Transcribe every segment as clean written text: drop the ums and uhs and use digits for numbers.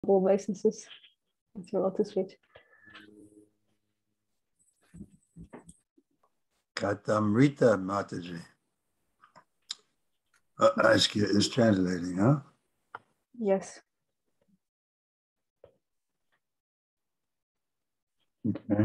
obeisances. That's your lotus feet. Katamrita Mataji. Is translating, huh? Yes. Okay.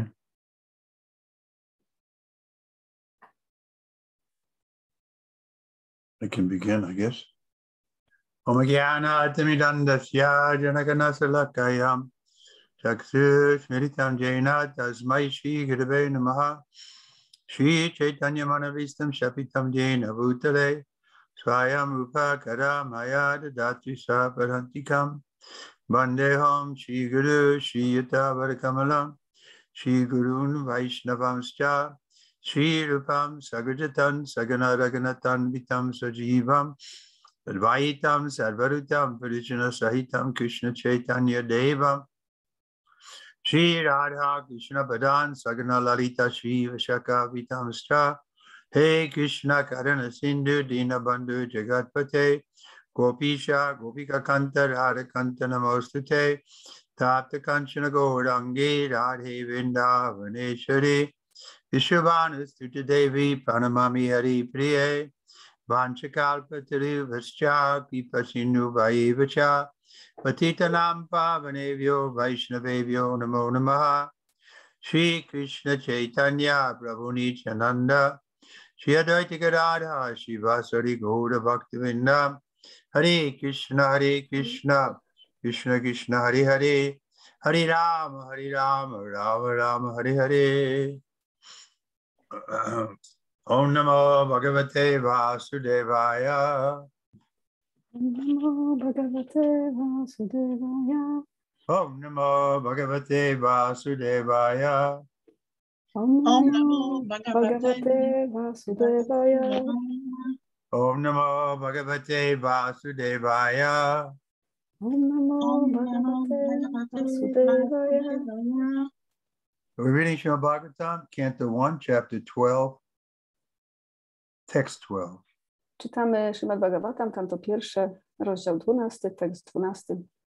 I can begin, I guess. Omagyana Timidandasya Janaganasalakayam Chaksus Meditam Jaina Tasmai Shri Gurave Namaha Shri Chaitanya Manavistam Shapitam Jaina Bhutale Swayam Rupa Karamaya Dadati Saparantikam Bandeham Shri Guru Shri Yuta Varakamalam Shri Gurun Vaishnavamscha Shri Rupam Sagrajatan Sagana Raganatan Vitam Sajivam Advaitam Sarvarutam Parijana Sahitam Krishna Chaitanya Devam Shri Radha Krishna Padan Sagana Lalita Shri Vashaka Vitamscha Hey Krishna Karana Sindhu Dina Bandhu Jagatpate Gopisha Gopika Kanta Radha Kanta Namostute Tapta Kanchana Gaurangi Radhe Vrindavaneshwari Vishwanastuti Devi Pranamami Hari Priye Vanchakalpatari Vascha Pipasinu Vaivacha Patitanam Pavanevyo Vaishnavevyo Namo Namaha Shri Krishna Chaitanya Prabhu Nityananda Shri Advaita Gadadhar Shivasari Gaura Bhaktivinda Hare Krishna Krishna Krishna Hare Hare Hare Rama Rama Rama Hare Hare Om Namo Bhagavate Vasudevaya. Om Namo Bhagavate Vasudevaya. Om Namo Bhagavate Vasudevaya. Om Namo Bhagavate Vasudevaya. Om Namo Bhagavate Vasudevaya. Om Namo Bhagavate Vasudevaya. We're reading Srimad Bhagavatam, Canto 1, Chapter 12, Text 12. Czytamy Śrīmad Bhagavatam, kanto pierwsze, rozdział 12, tekst 12.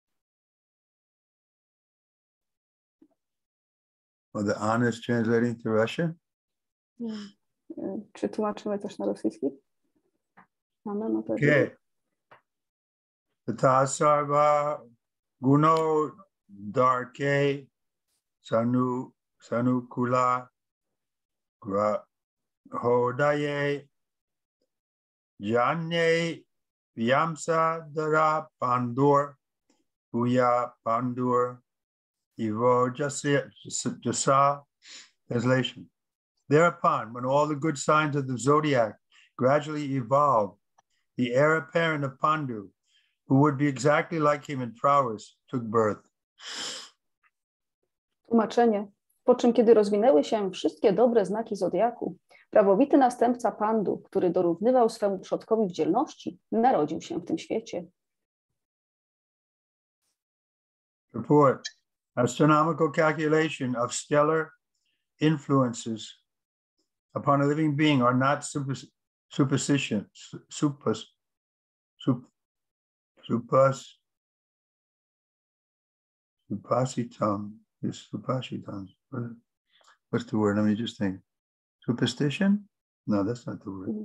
Well, the Anna is translating to Russian. Czy tłumaczymy też na rosyjski? Anna, no to Okay. Tata sarva guno darke sanukula grahodaye janye vyamsa dara pandur puya pandur evo jasa. Translation. Thereupon, when all the good signs of the zodiac gradually evolved, the heir apparent of Pandu, who would be exactly like him in prowess, took birth. Tłumaczenie. Po czym, kiedy rozwinęły się wszystkie dobre znaki zodiaku, prawowity następca Pandu, który dorównywał swemu przodkowi w dzielności, narodził się w tym świecie. Report. Astronomical calculation of stellar influences upon a living being are not suppositions. What's the word? Let me just think. Superstition? No, that's not the word.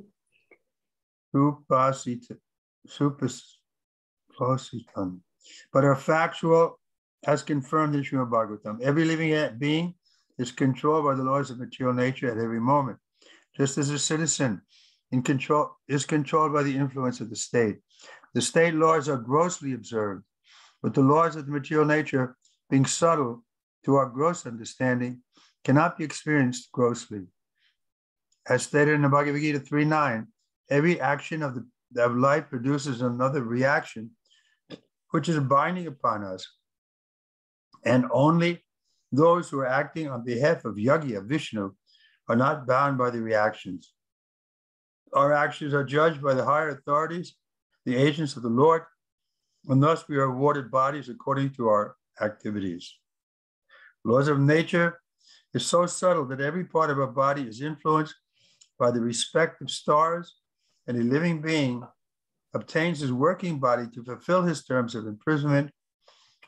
Suppositan. But are factual as confirmed in Srimad Bhagavatam. Every living being is controlled by the laws of material nature at every moment, just as a citizen is controlled by the influence of the state. The state laws are grossly observed, but the laws of the material nature, being subtle to our gross understanding, cannot be experienced grossly. As stated in the Bhagavad Gita 3.9, every action of life produces another reaction, which is binding upon us. And only those who are acting on behalf of Yagya, Vishnu, are not bound by the reactions. Our actions are judged by the higher authorities, the agents of the Lord, and thus we are awarded bodies according to our activities. Laws of nature is so subtle that every part of our body is influenced by the respective stars, and a living being obtains his working body to fulfill his terms of imprisonment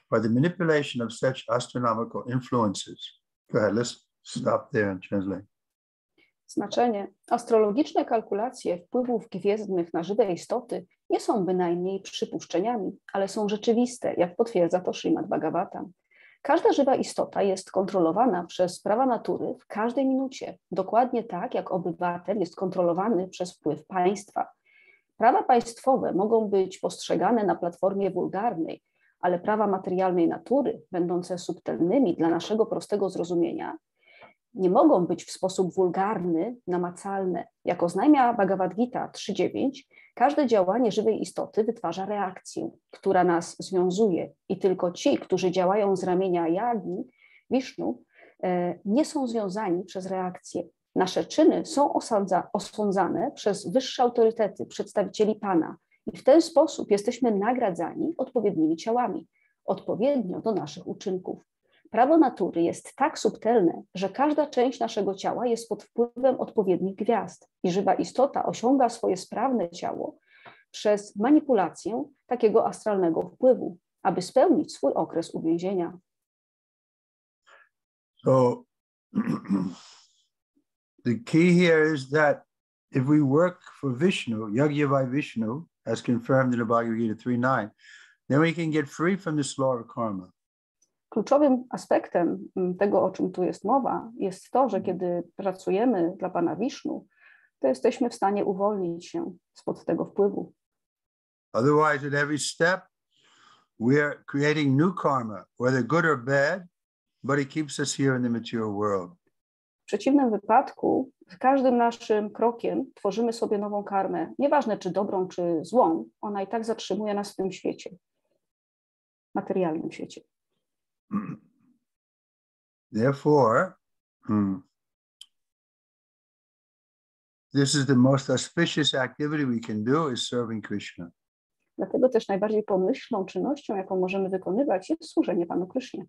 by the manipulation of such astronomical influences. Go ahead, let's stop there and translate. Znaczenie. Astrologiczne kalkulacje wpływów gwiezdnych na żywe istoty nie są bynajmniej przypuszczeniami, ale są rzeczywiste, jak potwierdza to Śrīmad Bhagavatam. Każda żywa istota jest kontrolowana przez prawa natury w każdej minucie, dokładnie tak, jak obywatel jest kontrolowany przez wpływ państwa. Prawa państwowe mogą być postrzegane na platformie wulgarnej, ale prawa materialnej natury, będące subtelnymi dla naszego prostego zrozumienia, nie mogą być w sposób wulgarny, namacalne. Jak oznajmia Bhagavad Gita 3.9, każde działanie żywej istoty wytwarza reakcję, która nas związuje i tylko ci, którzy działają z ramienia Jagni, Wisznu, nie są związani przez reakcję. Nasze czyny są osądzane przez wyższe autorytety, przedstawicieli Pana i w ten sposób jesteśmy nagradzani odpowiednimi ciałami, odpowiednio do naszych uczynków. Prawo natury jest tak subtelne, że każda część naszego ciała jest pod wpływem odpowiednich gwiazd i żywa istota osiąga swoje sprawne ciało przez manipulację takiego astralnego wpływu, aby spełnić swój okres uwięzienia. So the key here is that if we work for Vishnu, Yagya by Vishnu, as confirmed in the Bhagavad Gita 3.9, then we can get free from this law of karma. Kluczowym aspektem tego, o czym tu jest mowa, jest to, że kiedy pracujemy dla Pana Wisznu, to jesteśmy w stanie uwolnić się spod tego wpływu. Otherwise, at every step, we are creating new karma, whether good or bad, but it keeps us here in the material world. W przeciwnym wypadku, z każdym naszym krokiem tworzymy sobie nową karmę. Nieważne, czy dobrą, czy złą, ona i tak zatrzymuje nas w tym świecie, materialnym świecie. Therefore, this is the most auspicious activity we can do is serving Krishna. Dlatego też najbardziej pomyślną czynnością, jaką możemy wykonywać, jest służenie Panu Krysznie.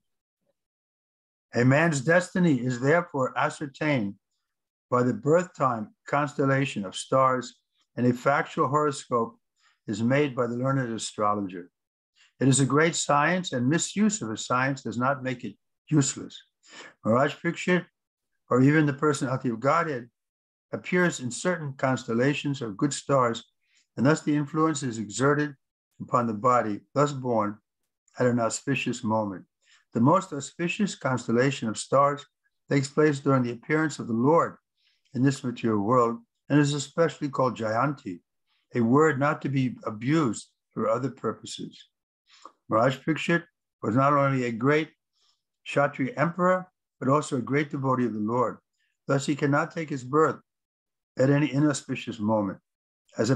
A man's destiny is therefore ascertained by the birth time constellation of stars, and a factual horoscope is made by the learned astrologer. It is a great science, and misuse of a science does not make it useless. Maharaj Parikshit, or even the personality of Godhead, appears in certain constellations of good stars, and thus the influence is exerted upon the body, thus born at an auspicious moment. The most auspicious constellation of stars takes place during the appearance of the Lord in this material world, and is especially called Jayanti, a word not to be abused for other purposes. Maharaj Parikshit was not only a great Kshatriya emperor, but also a great devotee of the Lord. Thus, he cannot take his birth at any inauspicious moment. As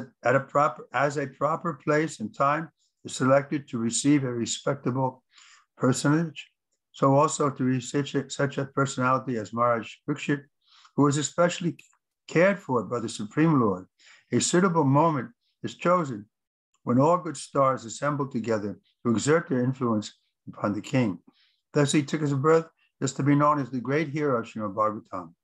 a proper place and time is selected to receive a respectable personage, so also to receive such a personality as Maharaj Parikshit, who was especially cared for by the Supreme Lord. A suitable moment is chosen when all good stars assemble together to exert their influence upon the king. Thus he took his birth just to be known as the great hero of Śrīmad Bhagavatam.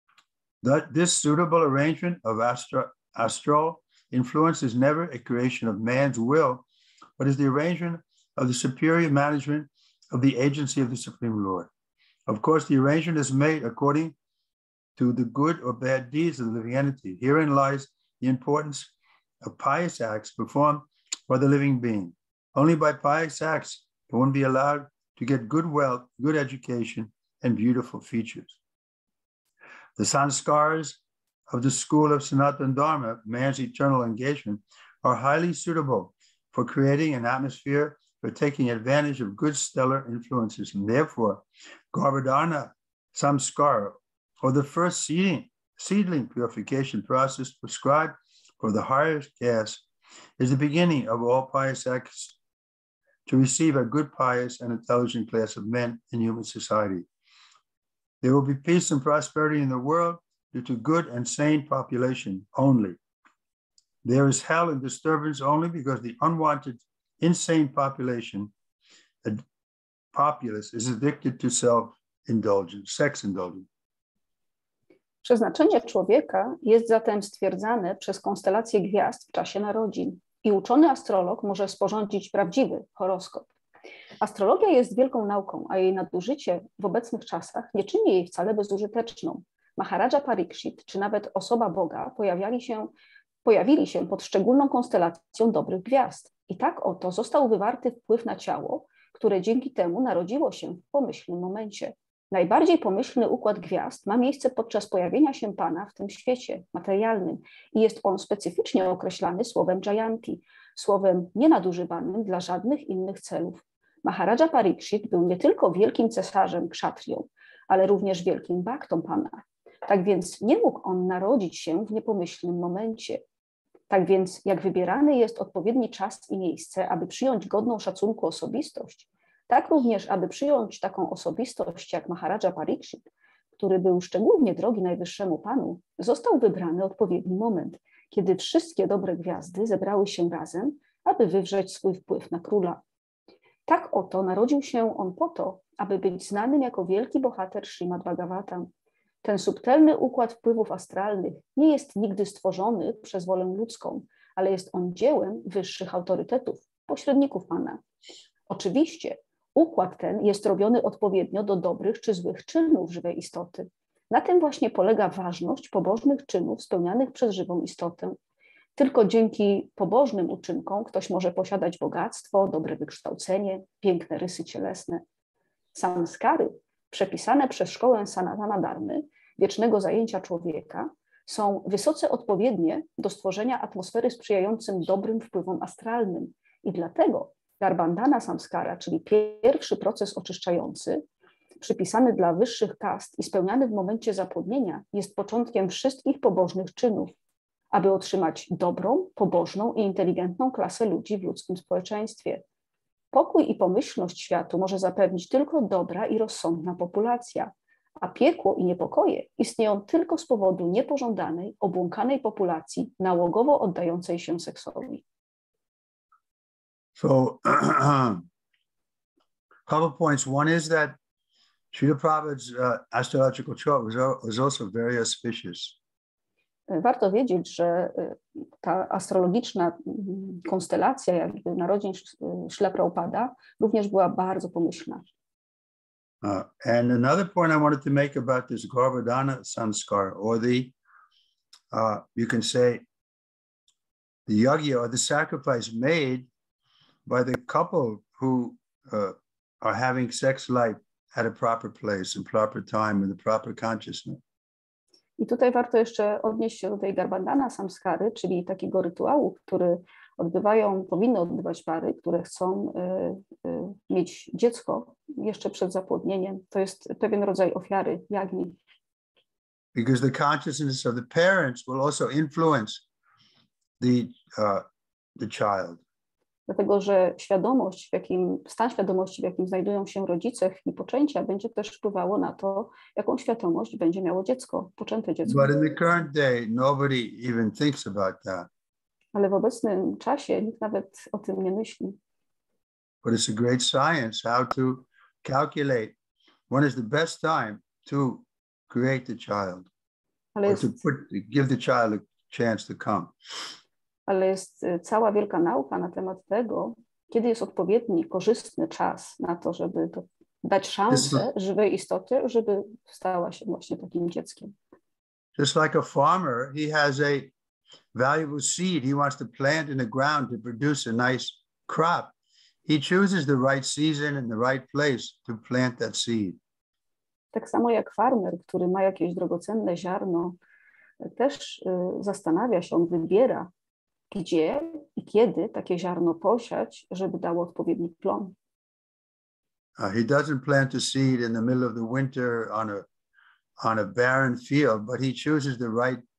This suitable arrangement of astral influence is never a creation of man's will, but is the arrangement of the superior management of the agency of the Supreme Lord. Of course, the arrangement is made according to the good or bad deeds of the living entity. Herein lies the importance of pious acts performed by the living being. Only by pious acts can one be allowed to get good wealth, good education, and beautiful features. The sanskars of the school of Sanatana Dharma, man's eternal engagement, are highly suitable for creating an atmosphere for taking advantage of good stellar influences. And therefore, Garbhadhana Samskara, or the first seedling purification process prescribed for the highest caste, is the beginning of all pious acts to receive a good, pious, and intelligent class of men in human society. There will be peace and prosperity in the world due to good and sane population only. There is hell and disturbance only because the unwanted, insane populace is addicted to self-indulgence, sex indulgence. Przeznaczenie człowieka jest zatem stwierdzane przez konstelację gwiazd w czasie narodzin i uczony astrolog może sporządzić prawdziwy horoskop. Astrologia jest wielką nauką, a jej nadużycie w obecnych czasach nie czyni jej wcale bezużyteczną. Maharaja Parikshit, czy nawet osoba Boga pojawili się pod szczególną konstelacją dobrych gwiazd. I tak oto został wywarty wpływ na ciało, które dzięki temu narodziło się w pomyślnym momencie. Najbardziej pomyślny układ gwiazd ma miejsce podczas pojawienia się Pana w tym świecie materialnym i jest on specyficznie określany słowem Jayanti, słowem nienadużywanym dla żadnych innych celów. Maharaja Parikshit był nie tylko wielkim cesarzem kszatrią, ale również wielkim baktą Pana. Tak więc nie mógł on narodzić się w niepomyślnym momencie. Tak więc jak wybierany jest odpowiedni czas i miejsce, aby przyjąć godną szacunku osobistość, tak również, aby przyjąć taką osobistość jak Maharaja Parikshit, który był szczególnie drogi Najwyższemu Panu, został wybrany odpowiedni moment, kiedy wszystkie dobre gwiazdy zebrały się razem, aby wywrzeć swój wpływ na króla. Tak oto narodził się on po to, aby być znanym jako wielki bohater Śrīmad Bhagavatam. Ten subtelny układ wpływów astralnych nie jest nigdy stworzony przez wolę ludzką, ale jest on dziełem wyższych autorytetów, pośredników Pana. Oczywiście układ ten jest robiony odpowiednio do dobrych czy złych czynów żywej istoty. Na tym właśnie polega ważność pobożnych czynów spełnianych przez żywą istotę. Tylko dzięki pobożnym uczynkom ktoś może posiadać bogactwo, dobre wykształcenie, piękne rysy cielesne. Samskary, przepisane przez szkołę Sanatana Dharmy, wiecznego zajęcia człowieka, są wysoce odpowiednie do stworzenia atmosfery sprzyjającym dobrym wpływom astralnym. I dlatego Garbandhana Samskara, czyli pierwszy proces oczyszczający, przypisany dla wyższych kast i spełniany w momencie zapłodnienia, jest początkiem wszystkich pobożnych czynów, aby otrzymać dobrą, pobożną i inteligentną klasę ludzi w ludzkim społeczeństwie. Pokój i pomyślność światu może zapewnić tylko dobra i rozsądna populacja, a piekło i niepokoje istnieją tylko z powodu niepożądanej, obłąkanej populacji nałogowo oddającej się seksowi. So, couple points. One is that Srila Prabhupada's astrological chart was also very auspicious. Warto wiedzieć, że ta astrologiczna konstelacja jakby narodzin Śrīla Prabhupada również była bardzo pomyślna. And another point I wanted to make about this Garbhadana Samskar, or you can say, the yagya or the sacrifice made by the couple who are having sex life at a proper place and proper time in the proper consciousness. I tutaj warto jeszcze odnieść się do tej Garbhadana Samskary, czyli takiego rytuału, który powinny odbywać pary, które chcą mieć dziecko jeszcze przed zapłodnieniem. To jest pewien rodzaj ofiary, jagni. Because the consciousness of the parents will also influence the child. Dlatego, że stan świadomości, w jakim znajdują się rodzice w chwili poczęcia, będzie też wpływało na to, jaką świadomość będzie miało dziecko, poczęte dziecko. But in the current day, nobody even thinks about that. Ale w obecnym czasie nikt nawet o tym nie myśli. But it's a great science how to calculate when is the best time to create the child, or to give the child a chance to come. Ale jest cała wielka nauka na temat tego, kiedy jest odpowiedni, korzystny czas na to, żeby dać szansę żywej istocie, żeby stała się właśnie takim dzieckiem. Just like a farmer, he has a valuable seed he wants to plant in the ground to produce a nice crop. He chooses the right season and the right place to plant that seed. Tak samo jak farmer, który ma jakieś drogocenne ziarno, też zastanawia się, on wybiera, gdzie i kiedy takie ziarno posiać, żeby dało odpowiedni plon. He doesn't plant a seed in the middle of the winter on a barren field, but he chooses the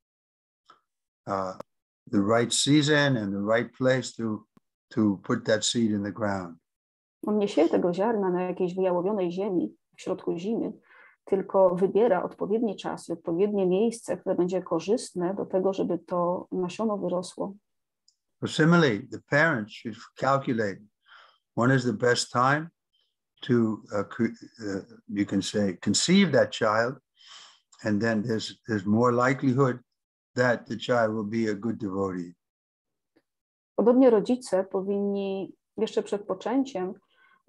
right season and the right place to put that seed in the ground. On nie sieje tego ziarna na jakiejś wyjałowionej ziemi w środku zimy, tylko wybiera odpowiedni czas i odpowiednie miejsce, które będzie korzystne do tego, żeby to nasiono wyrosło. Similarly, the parents should calculate when is the best time to, you can say, conceive that child, and then there's more likelihood that the child will be a good devotee. Podobnie rodzice powinni jeszcze przed poczęciem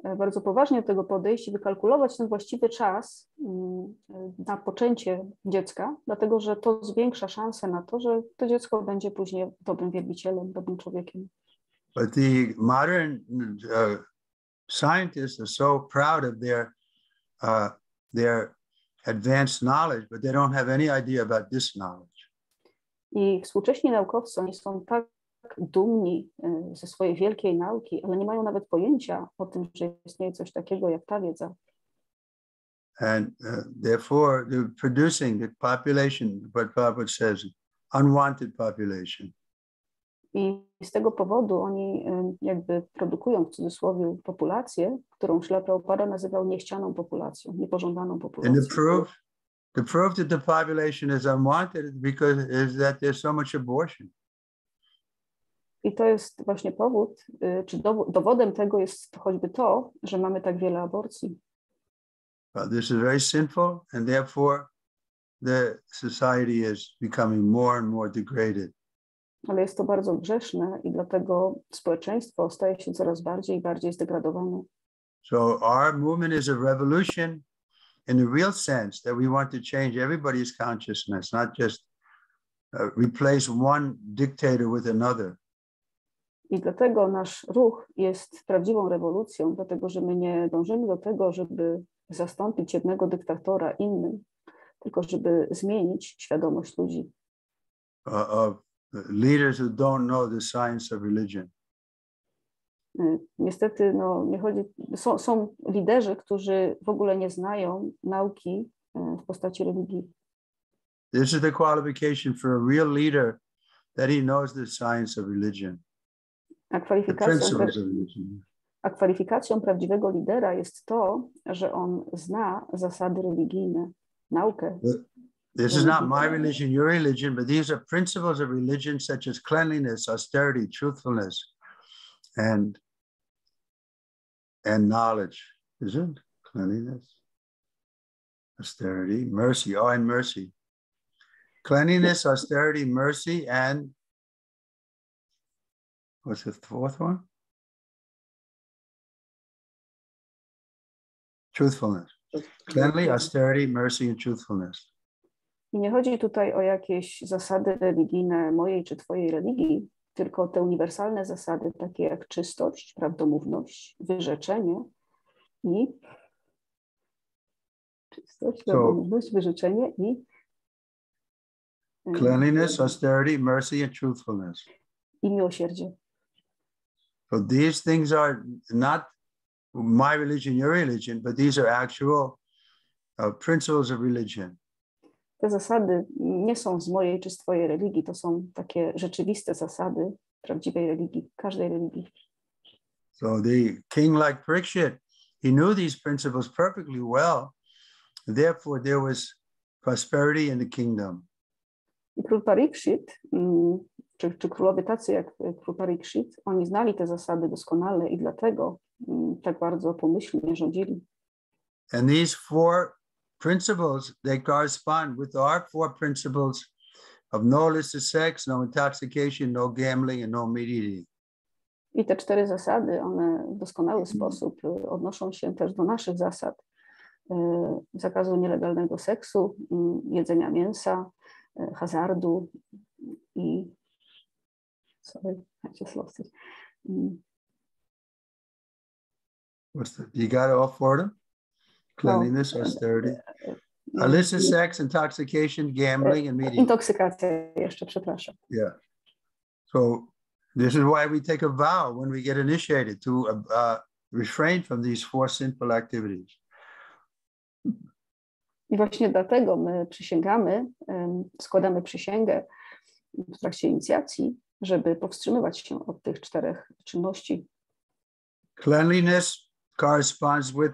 bardzo poważnie do tego podejść i wykalkulować ten właściwy czas na poczęcie dziecka, dlatego że to zwiększa szansę na to, że to dziecko będzie później dobrym wielbicielem, dobrym człowiekiem. But the modern scientists are so proud of their advanced knowledge, but they don't have any idea about this knowledge. I współcześni naukowcy, oni są tak dumni ze swojej wielkiej nauki, ale nie mają nawet pojęcia o tym, że istnieje coś takiego jak ta wiedza. And therefore, they're producing the population, what Prabhupada says, unwanted population. I z tego powodu oni jakby produkują w cudzysłowie populację, którą Śrila Prabhupada nazywał niechcianą populacją, niepożądaną populacją. And the proof that the population is unwanted is that there's so much abortion. I to jest właśnie powód, czy dowodem tego jest choćby to, że mamy tak wiele aborcji. This is very sinful, and therefore the society is becoming more and more degraded. Ale jest to bardzo grzeszne i dlatego społeczeństwo staje się coraz bardziej i bardziej zdegradowane. So our movement is a revolution in the real sense that we want to change everybody's consciousness, not just replace one dictator with another. I dlatego nasz ruch jest prawdziwą rewolucją, dlatego że my nie dążymy do tego, żeby zastąpić jednego dyktatora innym, tylko żeby zmienić świadomość ludzi. Of leaders who don't know the science of religion. Niestety nie chodzi, są liderzy, którzy w ogóle nie znają nauki w postaci religii. This is the qualification for a real leader, that he knows the science of religion. A kwalifikacją prawdziwego lidera jest to, że on zna zasady religijne, naukę. This is not my religion, your religion, but these are principles of religion such as cleanliness, austerity, truthfulness, and knowledge. Is it? Cleanliness, austerity, mercy. Oh, and mercy. Cleanliness, austerity, mercy, and what's the fourth one? Truthfulness. Cleanly, austerity, mercy, and truthfulness. I nie chodzi tutaj o jakieś zasady religijne mojej czy twojej religii, tylko o te uniwersalne zasady, takie jak czystość, prawdomówność, wyrzeczenie i prawdomówność, wyrzeczenie i cleanliness, austerity, mercy, and truthfulness. I miłosierdzie. So these things are not my religion, your religion, but these are actual principles of religion. Te zasady nie są z mojej czy z twojej religii, to są takie rzeczywiste zasady prawdziwej religii, każdej religii. So the king like Parikshit, he knew these principles perfectly well. Therefore there was prosperity in the kingdom. I król Parikshit, czy królowie tacy jak król Parikshit, oni znali te zasady doskonale i dlatego tak bardzo pomyślnie rządzili. And these four principles, they correspond with our four principles of no illicit sex, no intoxication, no gambling, and no meat eating. I te 4 zasady, one w doskonały sposób odnoszą się też do naszych zasad. Zakazu nielegalnego seksu, jedzenia mięsa, hazardu i... Sorry, I just lost it. You got all 4 of them? Cleanliness, austerity, illicit sex, intoxication, gambling, and meat eating. Intoksykacja jeszcze, przepraszam. Yeah. So this is why we take a vow when we get initiated to refrain from these 4 sinful activities. I właśnie dlatego my przysięgamy, składamy przysięgę w trakcie inicjacji, żeby powstrzymywać się od tych 4 czynności. Cleanliness corresponds with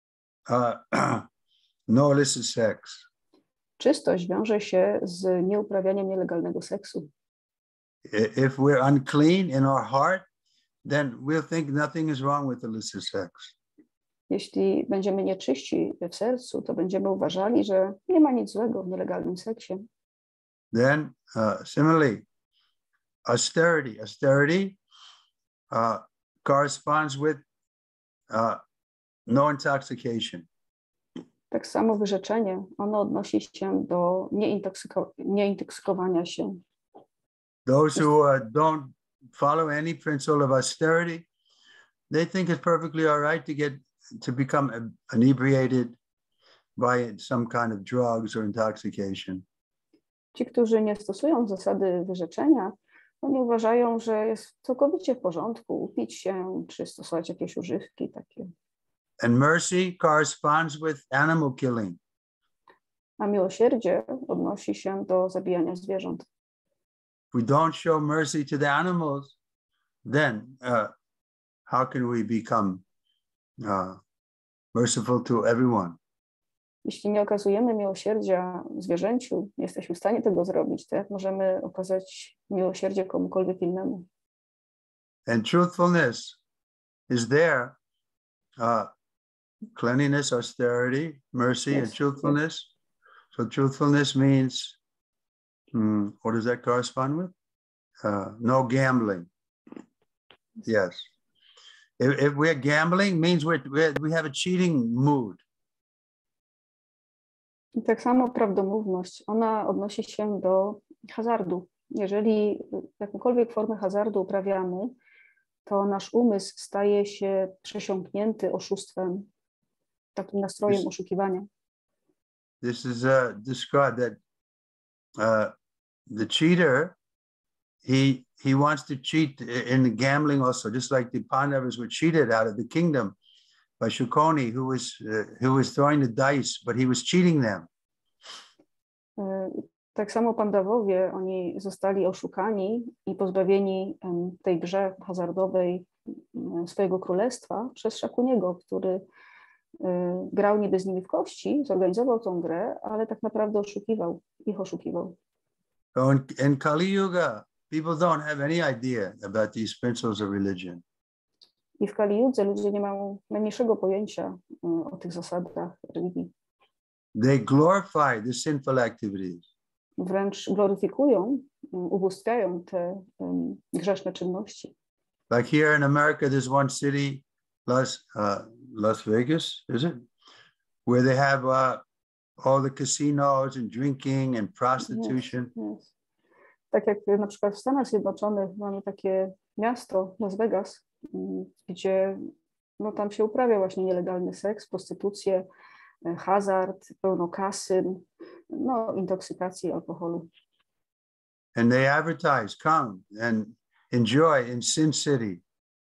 no illicit sex. Czystość wiąże się z nieuprawianiem nielegalnego seksu. If we're unclean in our heart, then we'll think nothing is wrong with illicit sex. Jeśli będziemy nieczyści w sercu, to będziemy uważali, że nie ma nic złego w nielegalnym seksie. Then, similarly, austerity. Austerity corresponds with no intoxication. Tak samo wyrzeczenie, ono odnosi się do nieintoksykowania się. Those who don't follow any principle of austerity, they think it's perfectly all right to become inebriated by some kind of drugs or intoxication. Ci, którzy nie stosują zasady wyrzeczenia, oni uważają, że jest całkowicie w porządku upić się czy stosować jakieś używki takie. And mercy corresponds with animal killing. A miłosierdzie odnosi się do zabijania zwierząt. If we don't show mercy to the animals, then how can we become merciful to everyone? Jeśli nie okazujemy miłosierdzia zwierzęciu, nie jesteśmy w stanie tego zrobić, to jak możemy okazać miłosierdzie komukolwiek innemu? And truthfulness is there. Cleanliness, austerity, mercy, Yes, and truthfulness. Yes. So truthfulness means, what does that correspond with? No gambling. Yes. If we're gambling, means we have a cheating mood. I tak samo prawdomówność, ona odnosi się do hazardu. Jeżeli jakąkolwiek formę hazardu uprawiamy, to nasz umysł staje się przesiąknięty oszustwem, takim nastrojem oszukiwania. This is described that the cheater, he wants to cheat in the gambling also, just like the Pandavas were cheated out of the kingdom by Shukoni, who was throwing the dice, but he was cheating them. Tak samo Pandawowie, oni zostali oszukani i pozbawieni tej grze hazardowej swojego królestwa przez Szakuniego, który grał niby z nimi w kości, zorganizował tą grę, ale tak naprawdę ich oszukiwał. So in Kali Yuga, people don't have any idea about these principles of religion. I w Kali Judze ludzie nie mają najmniejszego pojęcia o tych zasadach religii. They glorify the sinful activities. Wręcz gloryfikują, ubóstwiają te grzeszne czynności. Like here in America, there's one city, Las Vegas, is it? Where they have all the casinos and drinking and prostitution. Yes, yes. Tak jak na przykład w Stanach Zjednoczonych mamy takie miasto, Las Vegas, gdzie no, tam się uprawia właśnie nielegalny seks, prostytucję, hazard, pełno kasyn, no, intoksykację alkoholu. And they advertise, come and enjoy in Sin City.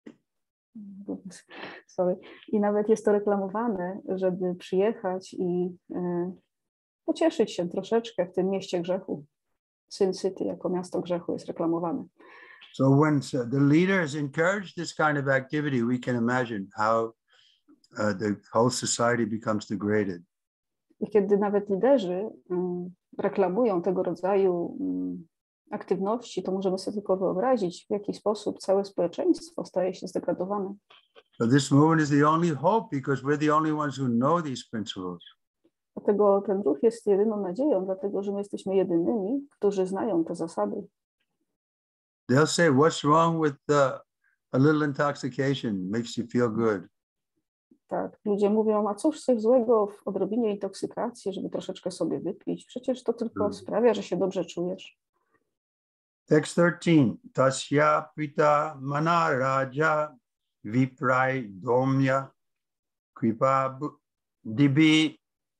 Sorry. I nawet jest to reklamowane, żeby przyjechać i pocieszyć się troszeczkę w tym mieście grzechu. Sin City jako miasto grzechu jest reklamowane. So when the leaders encourage this kind of activity, we can imagine how the whole society becomes degraded. I kiedy nawet liderzy reklamują tego rodzaju aktywności, to możemy sobie tylko wyobrazić, w jaki sposób całe społeczeństwo staje się zdegradowane. So this movement is the only hope because we're the only ones who know these principles. Dlatego ten ruch jest jedyną nadzieją, dlatego że my jesteśmy jedynymi, którzy znają te zasady. They'll say, what's wrong with a little intoxication? Makes you feel good. Tak, ludzie mówią, a cóż coś złego w odrobinie intoksykacji, żeby troszeczkę sobie wypić? Przecież to tylko sprawia, że się dobrze czujesz. Text 13. Tasya pita mana raja viprai domya kripa dibi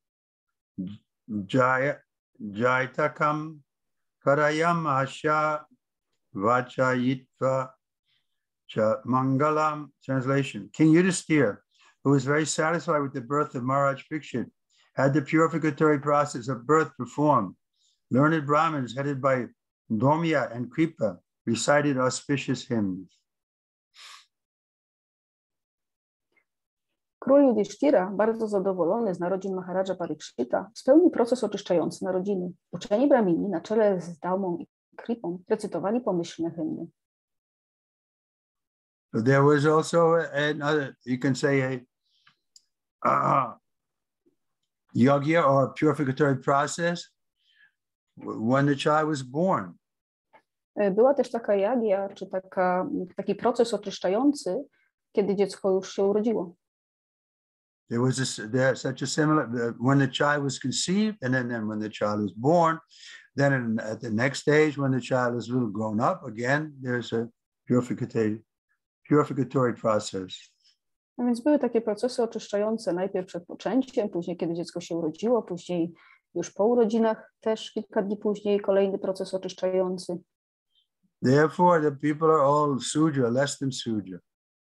jaitakam karayam asha vachayitva cha mangalam. Translation. King Yudhisthira, who was very satisfied with the birth of Maharaj Parikshit, had the purificatory process of birth performed. Learned Brahmins headed by Domya and Kripa recited auspicious hymns. Król Yudhishthira, bardzo zadowolony z narodzin Maharaja Parikshita, spełnił proces oczyszczający narodziny. Uczeni Brahmini na czele z Daumą i Kripą recytowali pomyślne hymny. So there was also another, you can say, a yogya or purificatory process when the child was born. Była też taka jagia, czy taki proces oczyszczający, kiedy dziecko już się urodziło. there was such a similar, when the child was conceived, and then when the child was born, then at the next stage, when the child is a little grown up, again, there's a purificatory process. A więc były takie procesy oczyszczające najpierw przed poczęciem, później kiedy dziecko się urodziło, później już po urodzinach, też kilka dni później kolejny proces oczyszczający. Therefore, the people are all sudra, less than sudra.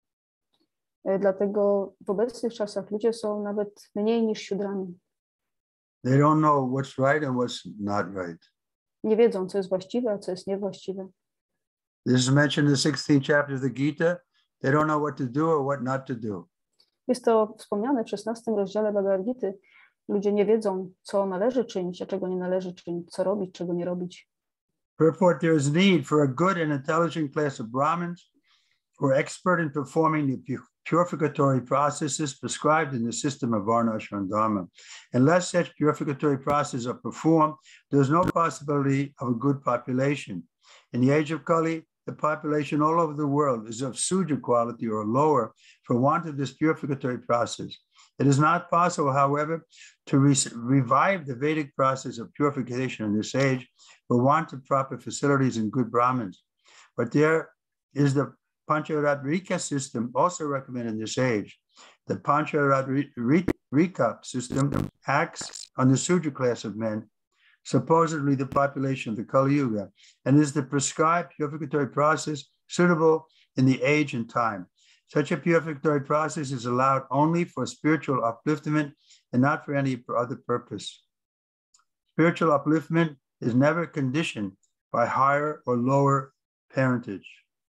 Dlatego w obecnych czasach ludzie są nawet mniej niż siudrami. They don't know what's right and what's not right. Nie wiedzą, co jest właściwe, a co jest niewłaściwe. This is mentioned in the 16th chapter of the Gita. They don't know what to do or what not to do. Jest to wspomniane w 16 rozdziale Bhagavad Gity. Ludzie nie wiedzą, co należy czynić, a czego nie należy czynić, co robić, czego nie robić. Purport: there is need for a good and intelligent class of Brahmins who are expert in performing the purificatory processes prescribed in the system of Varna, Ashram, Dharma. Unless such purificatory processes are performed, there is no possibility of a good population. In the age of Kali, the population all over the world is of Sudra quality or lower for want of this purificatory process. It is not possible, however, to revive the Vedic process of purification in this age for want of proper facilities and good Brahmins. But there is the Pancharatrika system also recommended in this age. The Pancharatrika system acts on the Sudra class of men, supposedly the population of the Kali Yuga, and is the prescribed purificatory process suitable in the age and time. Such a purificatory process is allowed only for spiritual upliftment and not for any other purpose. Spiritual upliftment is never conditioned by higher or lower parentage.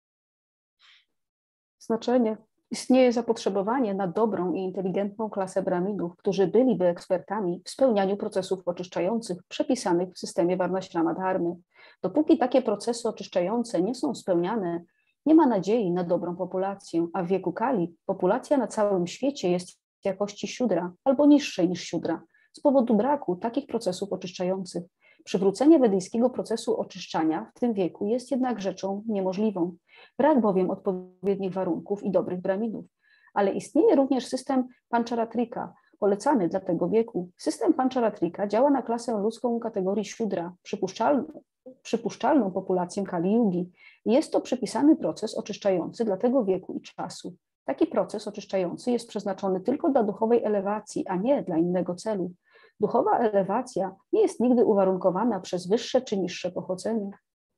Znaczenie. Istnieje zapotrzebowanie na dobrą i inteligentną klasę brahminów, którzy byliby ekspertami w spełnianiu procesów oczyszczających przepisanych w systemie Varnashrama Dharmy. Dopóki takie procesy oczyszczające nie są spełniane, nie ma nadziei na dobrą populację, a w wieku Kali populacja na całym świecie jest jakości siudra albo niższej niż siudra z powodu braku takich procesów oczyszczających. Przywrócenie wedyjskiego procesu oczyszczania w tym wieku jest jednak rzeczą niemożliwą. Brak bowiem odpowiednich warunków i dobrych brahminów. Ale istnieje również system Pancharatrika, polecany dla tego wieku. System Pancharatrika działa na klasę ludzką kategorii siudra, przypuszczalną populację Kali Yugi. Jest to przypisany proces oczyszczający dla tego wieku i czasu. Taki proces oczyszczający jest przeznaczony tylko dla duchowej elewacji, a nie dla innego celu. Duchowa elewacja nie jest nigdy uwarunkowana przez wyższe czy niższe pochodzenie.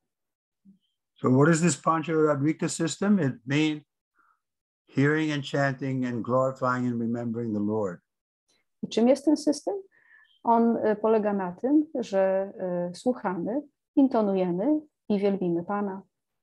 So what is this Pancharatrika system? It means hearing and chanting and glorifying and remembering the Lord. I czym jest ten system? On polega na tym, że słuchamy, intonujemy i wielbimy Pana.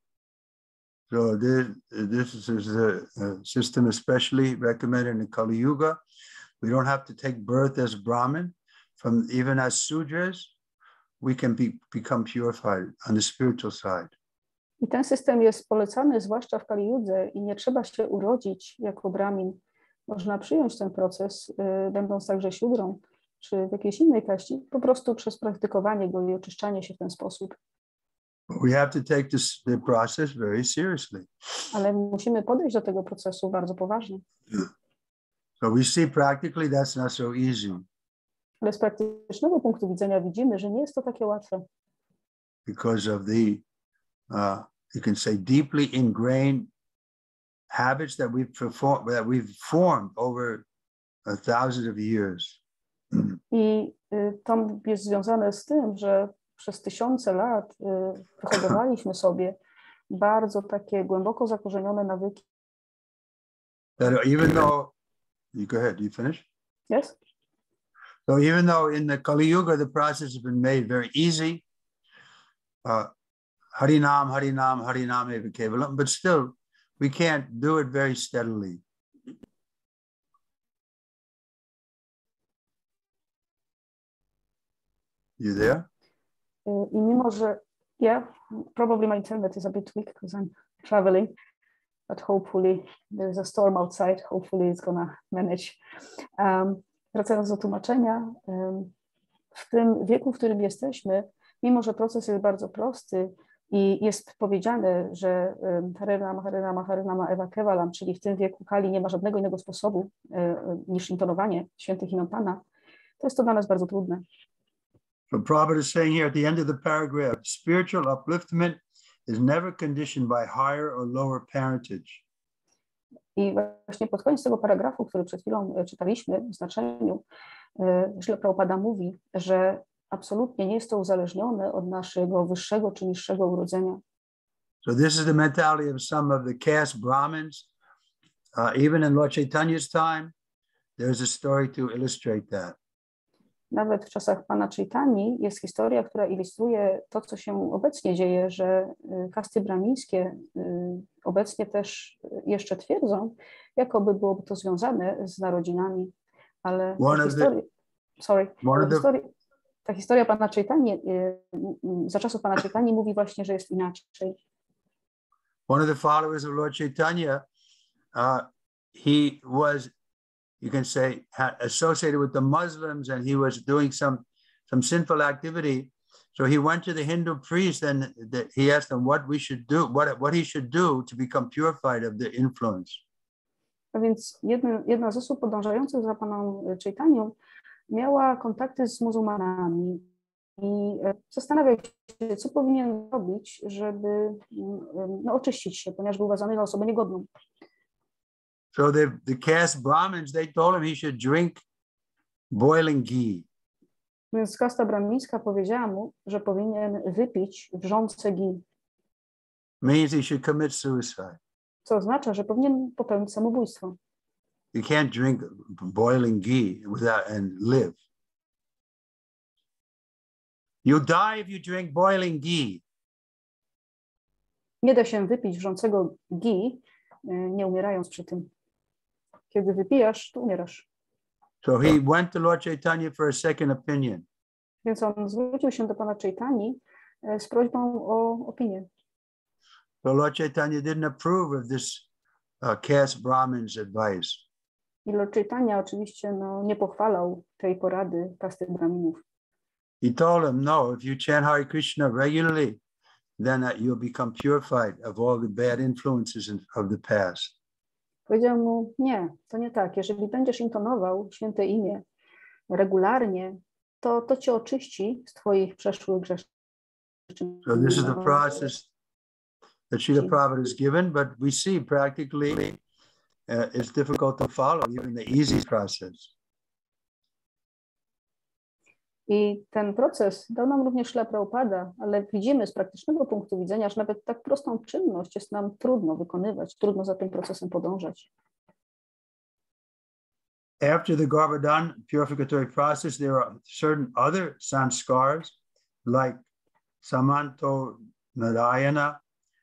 So this is a system especially recommended in Kali Yuga. We don't have to take birth as Brahmin. Even as Sudras, we can become purified on the spiritual side. I ten system jest polecany zwłaszcza w Kali Judze i nie trzeba się urodzić jako Brahmin. Można przyjąć ten proces, będąc także siudrą, czy w jakiejś innej kaści, po prostu przez praktykowanie go i oczyszczanie się w ten sposób. We have to take the process very seriously. Ale musimy podejść do tego procesu bardzo poważnie. So we see practically that's not so easy. Ale z praktycznego punktu widzenia widzimy, że nie jest to takie łatwe. Because of the, you can say, deeply ingrained habits that we've formed over thousands of years. I to jest związane z tym, że przez tysiące lat wyhodowaliśmy sobie bardzo takie głęboko zakorzenione nawyki. That even though, you go ahead, you finish? Yes? So even though in the Kali Yuga, the process has been made very easy, Harinam, Harinam, Harinam eva kevalam, but still we can't do it very steadily. You there? I mimo, że probably my internet is a bit weak because I'm traveling, but hopefully there's a storm outside, hopefully it's gonna manage. Wracając do tłumaczenia, w tym wieku, w którym jesteśmy, mimo że proces jest bardzo prosty I jest powiedziane, że Harinama Eva Kevalam, czyli w tym wieku Kali nie ma żadnego innego sposobu niż intonowanie świętych imion Pana. To jest to dla nas bardzo trudne. So Prabhupada is saying here at the end of the paragraph, spiritual upliftment is never conditioned by higher or lower parentage. I właśnie pod koniec tego paragrafu, który przed chwilą czytaliśmy w znaczeniu, Śrila Prabhupada mówi, że absolutnie nie jest to uzależnione od naszego wyższego czy niższego urodzenia. So this is the mentality of some of the caste Brahmins. Even in Lord Chaitanya's time, there's a story to illustrate that. Nawet w czasach Pana Chaitani jest historia, która ilustruje to, co się obecnie dzieje, że kasty brahmińskie obecnie też jeszcze twierdzą, jakoby byłoby to związane z narodzinami, ale ta historia Pana Chaitani za czasów Pana Chaitani mówi właśnie, że jest inaczej. One of the followers of Lord Chaitanya, he was, you can say, associated with the Muslims, and he was doing some sinful activity. So he went to the Hindu priest, and he asked him what we should do, what he should do to become purified of the influence. A więc jedna z osób podążających za Panem Chaitanią miała kontakty z muzułmanami i zastanawiał się, co powinien robić, żeby oczyścić się, ponieważ był uważany za osobę niegodną. So the caste Brahmins, they told him he should drink boiling ghee. Więc kasta brahmińska powiedziała mu, że powinien wypić wrzące ghee. Means he should commit suicide. Co oznacza, że powinien popełnić samobójstwo. You can't drink boiling ghee and live. You die if you drink boiling ghee. Nie da się wypić wrzącego ghee, nie umierając przy tym. Kiedy wypijasz, to umierasz. So he went to Lord Chaitanya for a second opinion. Więc on zwrócił się do Pana Chaitani z prośbą o opinię. So Lord Chaitanya didn't approve of this caste Brahmin's advice. I Lord Chaitanya oczywiście nie pochwalał tej porady kasty Brahminów. He told him, no, if you chant Hare Krishna regularly, then you'll become purified of all the bad influences of the past. Powiedział mu, nie, to nie tak. Jeżeli będziesz intonował święte imię regularnie, to cię oczyści z twoich przeszłych grzeszności. So this is the process that Srila Prabhupada has given, but we see practically it's difficult to follow, even the easy process. I ten proces dał nam również Śrila Prabhupada, ale widzimy z praktycznego punktu widzenia, że nawet tak prostą czynność jest nam trudno wykonywać, trudno za tym procesem podążać. After the Garbhadan purificatory process, there are certain other sanskars like Samanto Narayana,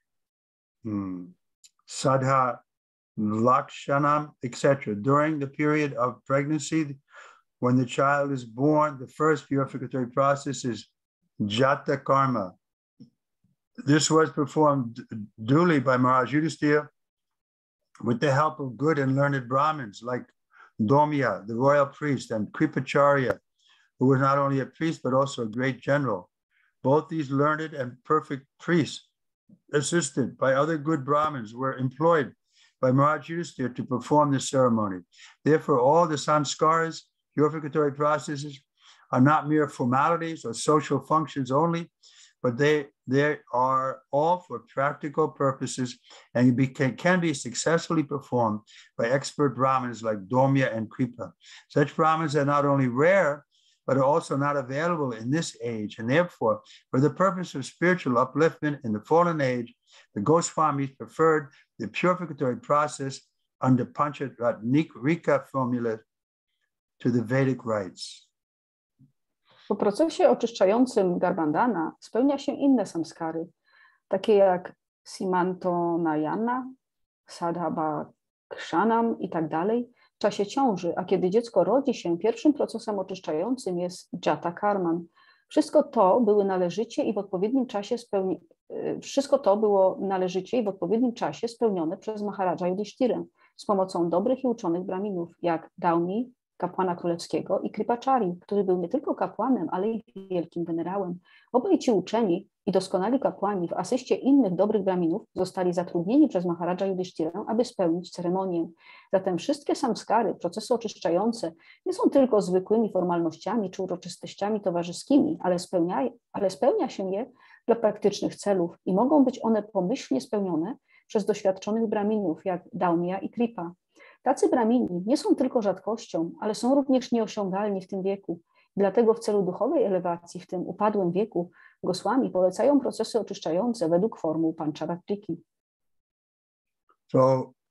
Sadha Lakshanam, etc. During the period of pregnancy, when the child is born, the first purificatory process is Jata Karma. This was performed duly by Maharaj Yudhisthira with the help of good and learned Brahmins like Domya, the royal priest, and Kripacharya, who was not only a priest but also a great general. Both these learned and perfect priests, assisted by other good Brahmins, were employed by Maharaj Yudhisthira to perform this ceremony. Therefore, all the sanskars, purificatory processes, are not mere formalities or social functions only, but they are all for practical purposes and can be successfully performed by expert Brahmins like Domya and Kripa. Such Brahmins are not only rare, but are also not available in this age. And therefore, for the purpose of spiritual upliftment in the fallen age, the Goswamis preferred the purificatory process under Pancharatnika formula to the Vedic rites. Po procesie oczyszczającym Garbhandana spełnia się inne samskary, takie jak Simanto Nayana, Sadhaba Kshanam i tak dalej, w czasie ciąży, a kiedy dziecko rodzi się, pierwszym procesem oczyszczającym jest Jata Karman. Wszystko to było należycie i w odpowiednim czasie spełnione przez Maharaja Yudhishthirę z pomocą dobrych i uczonych Brahminów, jak Daumi, kapłana królewskiego, i Kripachari, który był nie tylko kapłanem, ale i wielkim generałem. Obaj ci uczeni i doskonali kapłani w asyście innych dobrych braminów zostali zatrudnieni przez Maharadża Yudhishthirę, aby spełnić ceremonię. Zatem wszystkie samskary, procesy oczyszczające, nie są tylko zwykłymi formalnościami czy uroczystościami towarzyskimi, ale spełnia się je dla praktycznych celów i mogą być one pomyślnie spełnione przez doświadczonych braminów jak Daumya i Kripa. Tacy bramini nie są tylko rzadkością, ale są również nieosiągalni w tym wieku. Dlatego w celu duchowej elewacji w tym upadłym wieku Goswami polecają procesy oczyszczające według formuł Pancharatriki. So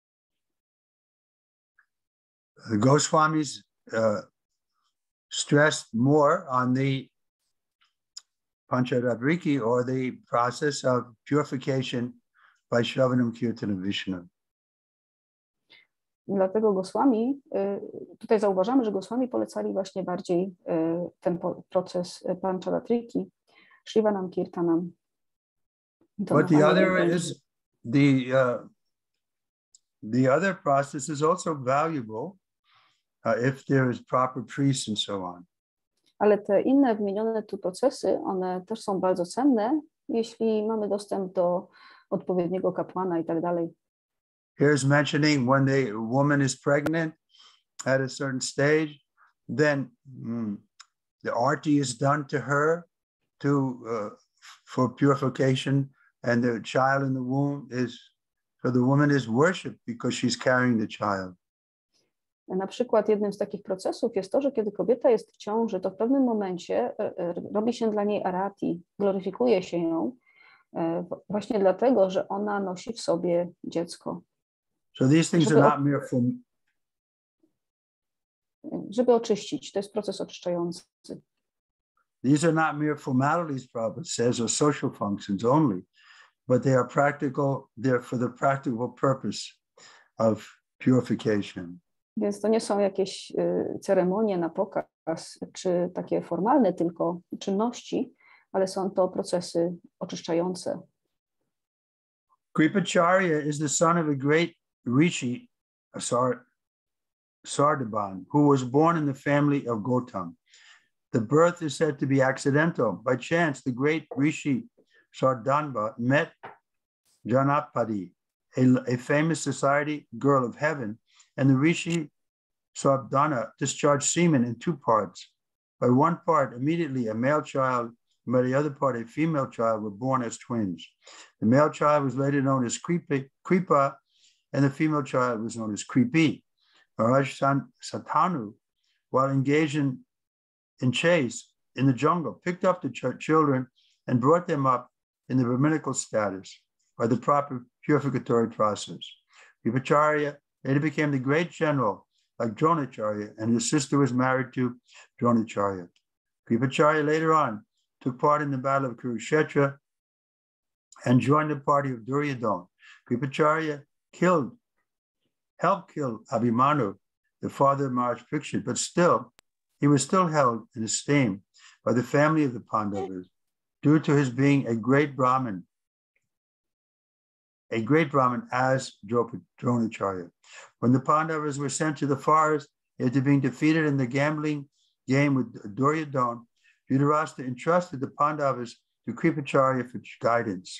the Goswamis stressed more on the Pancharatriki, or the process of purification by Shravanam Kirtanam Vishnu. Dlatego Goswami, tutaj zauważamy, że Goswami polecali właśnie bardziej ten proces Pancharatriki, Shravanam Kirtanam. But the other is the other process is also valuable if there is proper priests and so on. Ale te inne wymienione tu procesy, one też są bardzo cenne, jeśli mamy dostęp do odpowiedniego kapłana i tak dalej. Here's mentioning when the woman is pregnant at a certain stage, then the arti is done to her for purification, and the child in the womb so the woman is worshipped because she's carrying the child. Na przykład jednym z takich procesów jest to, że kiedy kobieta jest w ciąży, to w pewnym momencie robi się dla niej arati, gloryfikuje się ją właśnie dlatego, że ona nosi w sobie dziecko. So these things are not mere żeby oczyścić, to jest proces oczyszczający. These are not mere formalities, Prabhupada says, or social functions only, but they are practical, they're for the practical purpose of purification. Więc to nie są jakieś ceremonie na pokaz, czy takie formalne tylko czynności, ale są to procesy oczyszczające. Kripacharya is the son of a great rishi, Sardaban, who was born in the family of Gautam. The birth is said to be accidental. By chance, the great rishi Sardanba met Janapadi, a famous society girl of heaven, and the rishi Sardana discharged semen in two parts. By one part, immediately a male child, and by the other part, a female child were born as twins. The male child was later known as Kripa, and the female child was known as Kripi. Maharaj Satanu, while engaged in chase in the jungle, picked up the children and brought them up in the Brahminical status by the proper purificatory process. Kripacharya later became the great general like Dronacharya, and his sister was married to Dronacharya. Kripacharya later on took part in the battle of Kurukshetra and joined the party of Duryodhana. Kripacharya helped kill Abhimanyu, the father of Maharaj Parikshit, but he was still held in esteem by the family of the Pandavas due to his being a great Brahmin as Dronacharya. When the Pandavas were sent to the forest after being defeated in the gambling game with Duryodhana, Dhritarashtra entrusted the Pandavas to Kripacharya for guidance.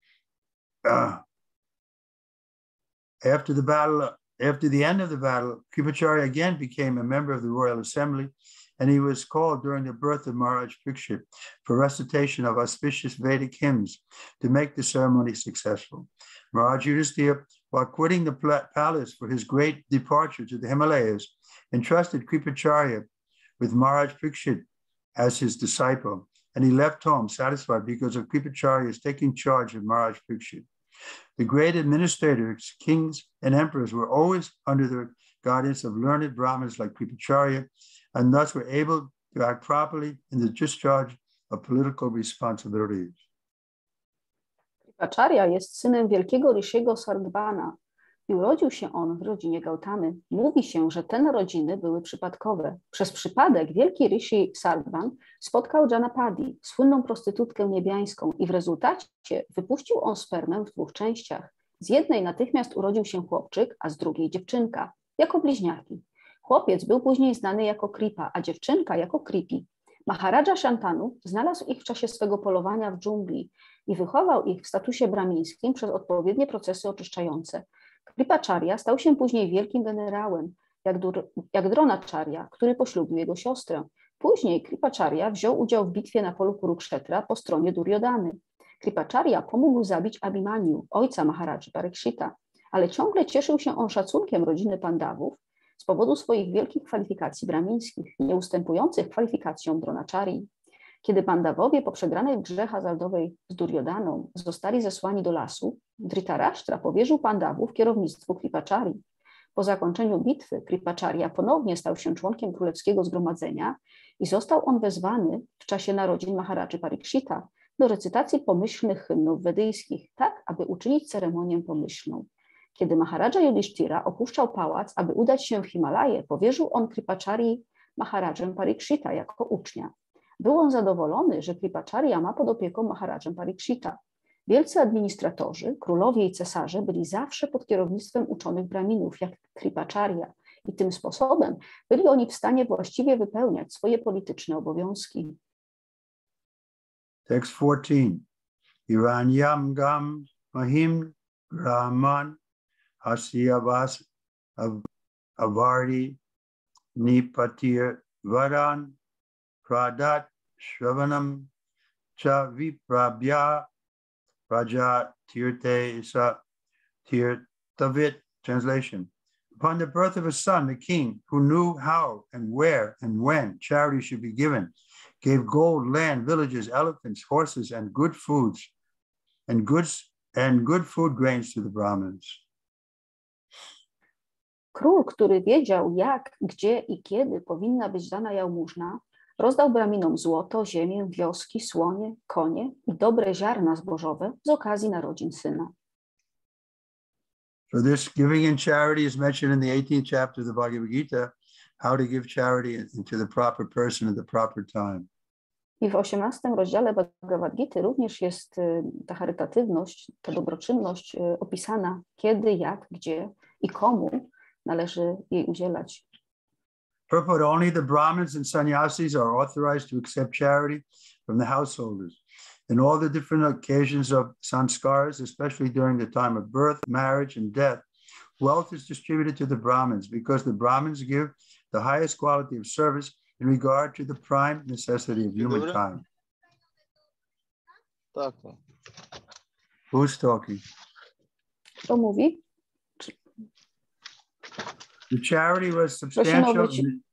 After the end of the battle, Kripacharya again became a member of the royal assembly, and he was called during the birth of Maharaj Parikshit for recitation of auspicious Vedic hymns to make the ceremony successful. Maharaj Yudhisthira, while quitting the palace for his great departure to the Himalayas, entrusted Kripacharya with Maharaj Parikshit as his disciple, and he left home satisfied because of Kripacharya's taking charge of Maharaj Parikshit. The great administrators, kings, and emperors were always under the guidance of learned Brahmins like Kripacharya, and thus were able to act properly in the discharge of political responsibilities. Kripacharya jest synem wielkiego Rishiego Sardbana i urodził się on w rodzinie Gautamy. Mówi się, że te narodziny były przypadkowe. Przez przypadek wielki Rishi Sardban spotkał Janapadi, słynną prostytutkę niebiańską, i w rezultacie wypuścił on spermę w dwóch częściach. Z jednej natychmiast urodził się chłopczyk, a z drugiej dziewczynka, jako bliźniaki. Chłopiec był później znany jako Kripa, a dziewczynka jako Kripi. Maharaja Shantanu znalazł ich w czasie swego polowania w dżungli i wychował ich w statusie brahmińskim przez odpowiednie procesy oczyszczające. Kripacharya stał się później wielkim generałem, jak Dronacharya, który poślubił jego siostrę. Później Kripacharya wziął udział w bitwie na polu Kurukshetra po stronie Duryodhany. Kripacharya pomógł zabić Abhimanyu, ojca Maharadży Parikshita, ale ciągle cieszył się on szacunkiem rodziny Pandawów z powodu swoich wielkich kwalifikacji brahmińskich, nie ustępujących kwalifikacjom Dronacharyi. Kiedy Pandawowie po przegranej w grze hazardowej z Duryodaną zostali zesłani do lasu, Dhritarashtra powierzył Pandawów kierownictwu Kripacharyi. Po zakończeniu bitwy Kripacharya ponownie stał się członkiem królewskiego zgromadzenia i został on wezwany w czasie narodzin Maharadży Parikshita do recytacji pomyślnych hymnów wedyjskich, tak aby uczynić ceremonię pomyślną. Kiedy Maharadża Yudhishthira opuszczał pałac, aby udać się w Himalaje, powierzył on Kripacharyi Maharadżę Parikshita jako ucznia. Był on zadowolony, że Kripacharya ma pod opieką Maharadżę Parikshita. Wielcy administratorzy, królowie i cesarze byli zawsze pod kierownictwem uczonych brahminów, jak Kripacharya, i tym sposobem byli oni w stanie właściwie wypełniać swoje polityczne obowiązki. Text 14. Hiranyam gam mahim Brahman hasyavas avardi nipatir varan pradat shravanam cha viprabhya Raja Tirte Sa Tirtavit. Translation. Upon the birth of a son, the king, who knew how and where and when charity should be given, gave gold, land, villages, elephants, horses, and good foods, and good food grains to the Brahmins. Król, który wiedział, jak, gdzie i kiedy powinna być dana jałmużna, rozdał brahminom złoto, ziemię, wioski, słonie, konie i dobre ziarna zbożowe z okazji narodzin syna. So this giving in charity is mentioned in the 18th chapter of the Bhagavad Gita, how to give charity to the proper person at the proper time. I w 18 rozdziale Bhagavad Gity również jest ta charytatywność, ta dobroczynność opisana, kiedy, jak, gdzie i komu należy jej udzielać. Purport: only the Brahmins and sannyasis are authorized to accept charity from the householders. In all the different occasions of sanskars, especially during the time of birth, marriage, and death, wealth is distributed to the Brahmins because the Brahmins give the highest quality of service in regard to the prime necessity of humankind. Who's talking? Kto mówi? The charity was substantial.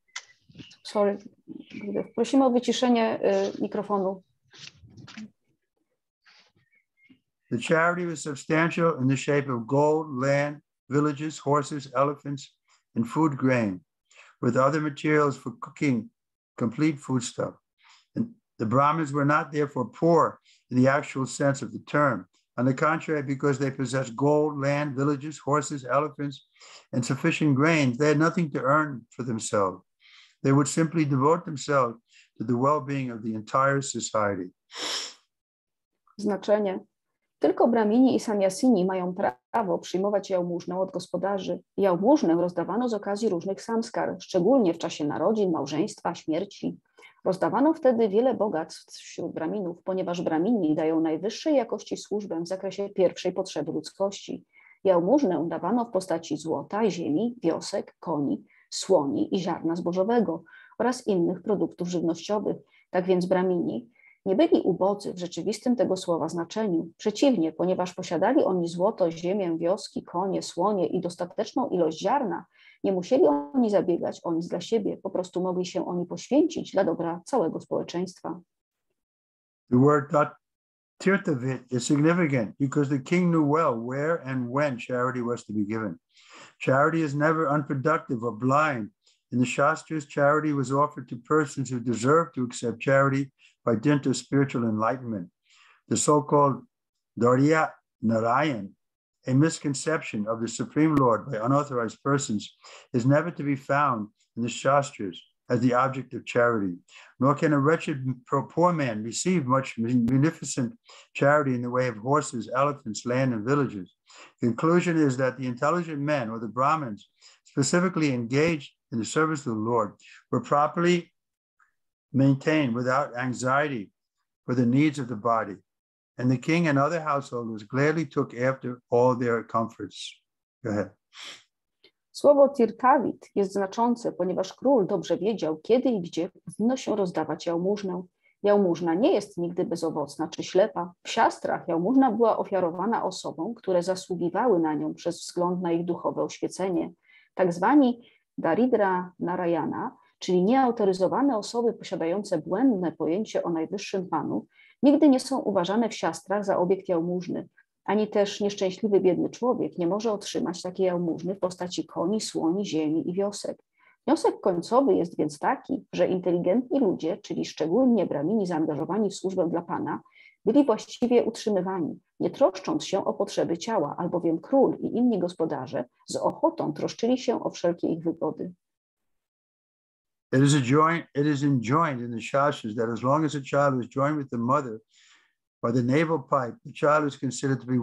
Prosimy o wyciszenie mikrofonu. The charity was substantial in the shape of gold, land, villages, horses, elephants, and food grain, with other materials for cooking complete foodstuff. And the Brahmins were not therefore poor in the actual sense of the term. On the contrary, because they possessed gold, land, villages, horses, elephants, and sufficient grains, they had nothing to earn for themselves. They would simply devote themselves to the well-being of the entire society. Znaczenie. Tylko brahmini i sannyasini mają prawo przyjmować jałmużnę od gospodarzy. Jałmużnę rozdawano z okazji różnych samskar, szczególnie w czasie narodzin, małżeństwa, śmierci. Rozdawano wtedy wiele bogactw wśród braminów, ponieważ bramini dają najwyższej jakości służbę w zakresie pierwszej potrzeby ludzkości. Jałmużnę dawano w postaci złota, ziemi, wiosek, koni, słoni i ziarna zbożowego oraz innych produktów żywnościowych. Tak więc bramini nie byli ubodzy w rzeczywistym tego słowa znaczeniu. Przeciwnie, ponieważ posiadali oni złoto, ziemię, wioski, konie, słonie i dostateczną ilość ziarna, nie musieli oni zabiegać o nic dla siebie, po prostu mogli się oni poświęcić dla dobra całego społeczeństwa. The word tirtavit is significant because the king knew well where and when charity was to be given. Charity is never unproductive or blind. In the Shastras, charity was offered to persons who deserved to accept charity by dint of spiritual enlightenment. The so-called Darya Narayan, a misconception of the Supreme Lord by unauthorized persons, is never to be found in the Shastras as the object of charity, nor can a wretched poor man receive much munificent charity in the way of horses, elephants, land, and villages. The conclusion is that the intelligent men, or the Brahmins, specifically engaged in the service of the Lord were properly maintained without anxiety for the needs of the body. And the king and other householders gladly took after all their comforts. Go ahead. Słowo tirtawit jest znaczące, ponieważ król dobrze wiedział, kiedy i gdzie powinno się rozdawać jałmużnę. Jałmużna nie jest nigdy bezowocna czy ślepa. W siastrach jałmużna była ofiarowana osobom, które zasługiwały na nią przez wzgląd na ich duchowe oświecenie. Tak zwani Daridra Narayana, czyli nieautoryzowane osoby posiadające błędne pojęcie o najwyższym Panu, nigdy nie są uważane w siastrach za obiekt jałmużny. Ani też nieszczęśliwy, biedny człowiek nie może otrzymać takiej jałmużny w postaci koni, słoni, ziemi i wiosek. Wniosek końcowy jest więc taki, że inteligentni ludzie, czyli szczególnie bramini zaangażowani w służbę dla Pana, byli właściwie utrzymywani, nie troszcząc się o potrzeby ciała, albowiem król i inni gospodarze z ochotą troszczyli się o wszelkie ich wygody. It is enjoined in the Shastras that as long as a child is joined with the mother by the navel pipe, the child is considered to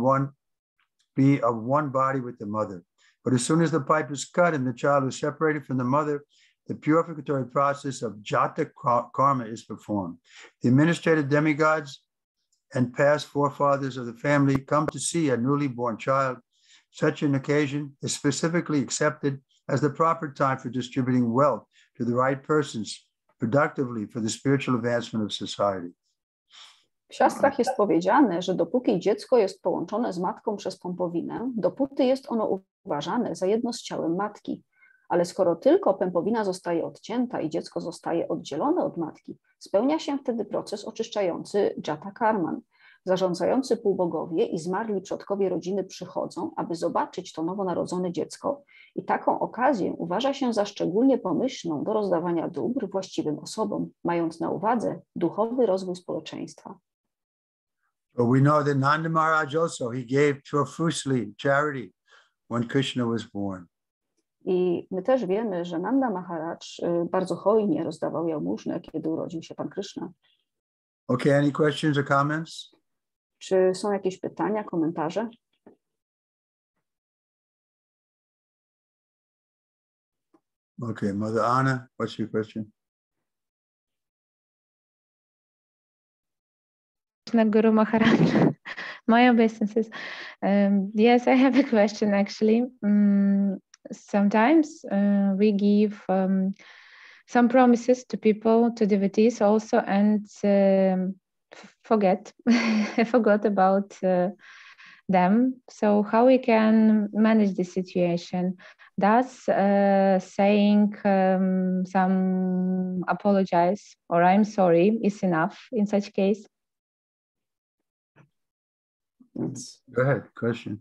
be of one body with the mother. But as soon as the pipe is cut and the child is separated from the mother, the purificatory process of jata karma is performed. The administrative demigods and past forefathers of the family come to see a newly born child. Such an occasion is specifically accepted as the proper time for distributing wealth to the right persons productively for the spiritual advancement of society. W siastrach jest powiedziane, że dopóki dziecko jest połączone z matką przez pępowinę, dopóty jest ono uważane za jedno z ciałem matki. Ale skoro tylko pępowina zostaje odcięta i dziecko zostaje oddzielone od matki, spełnia się wtedy proces oczyszczający Jata Karman. Zarządzający półbogowie i zmarli przodkowie rodziny przychodzą, aby zobaczyć to nowonarodzone dziecko i taką okazję uważa się za szczególnie pomyślną do rozdawania dóbr właściwym osobom, mając na uwadze duchowy rozwój społeczeństwa. But we know that Nanda Maharaj also, he gave profusely charity when Krishna was born. I my też wiemy, że Nanda Maharaj bardzo hojnie rozdawał jałmużnę, kiedy urodził się Pan Krishna. Okay, any questions or comments? Czy są jakieś pytania, komentarze? Okay, Mother Anna, what's your question? Guru Maharaj, my obeisances. Yes, I have a question actually. Sometimes we give some promises to people, to devotees also, and forgot about them. So how we can manage this situation? Does saying some apologize or I'm sorry is enough in such case? Go ahead, question.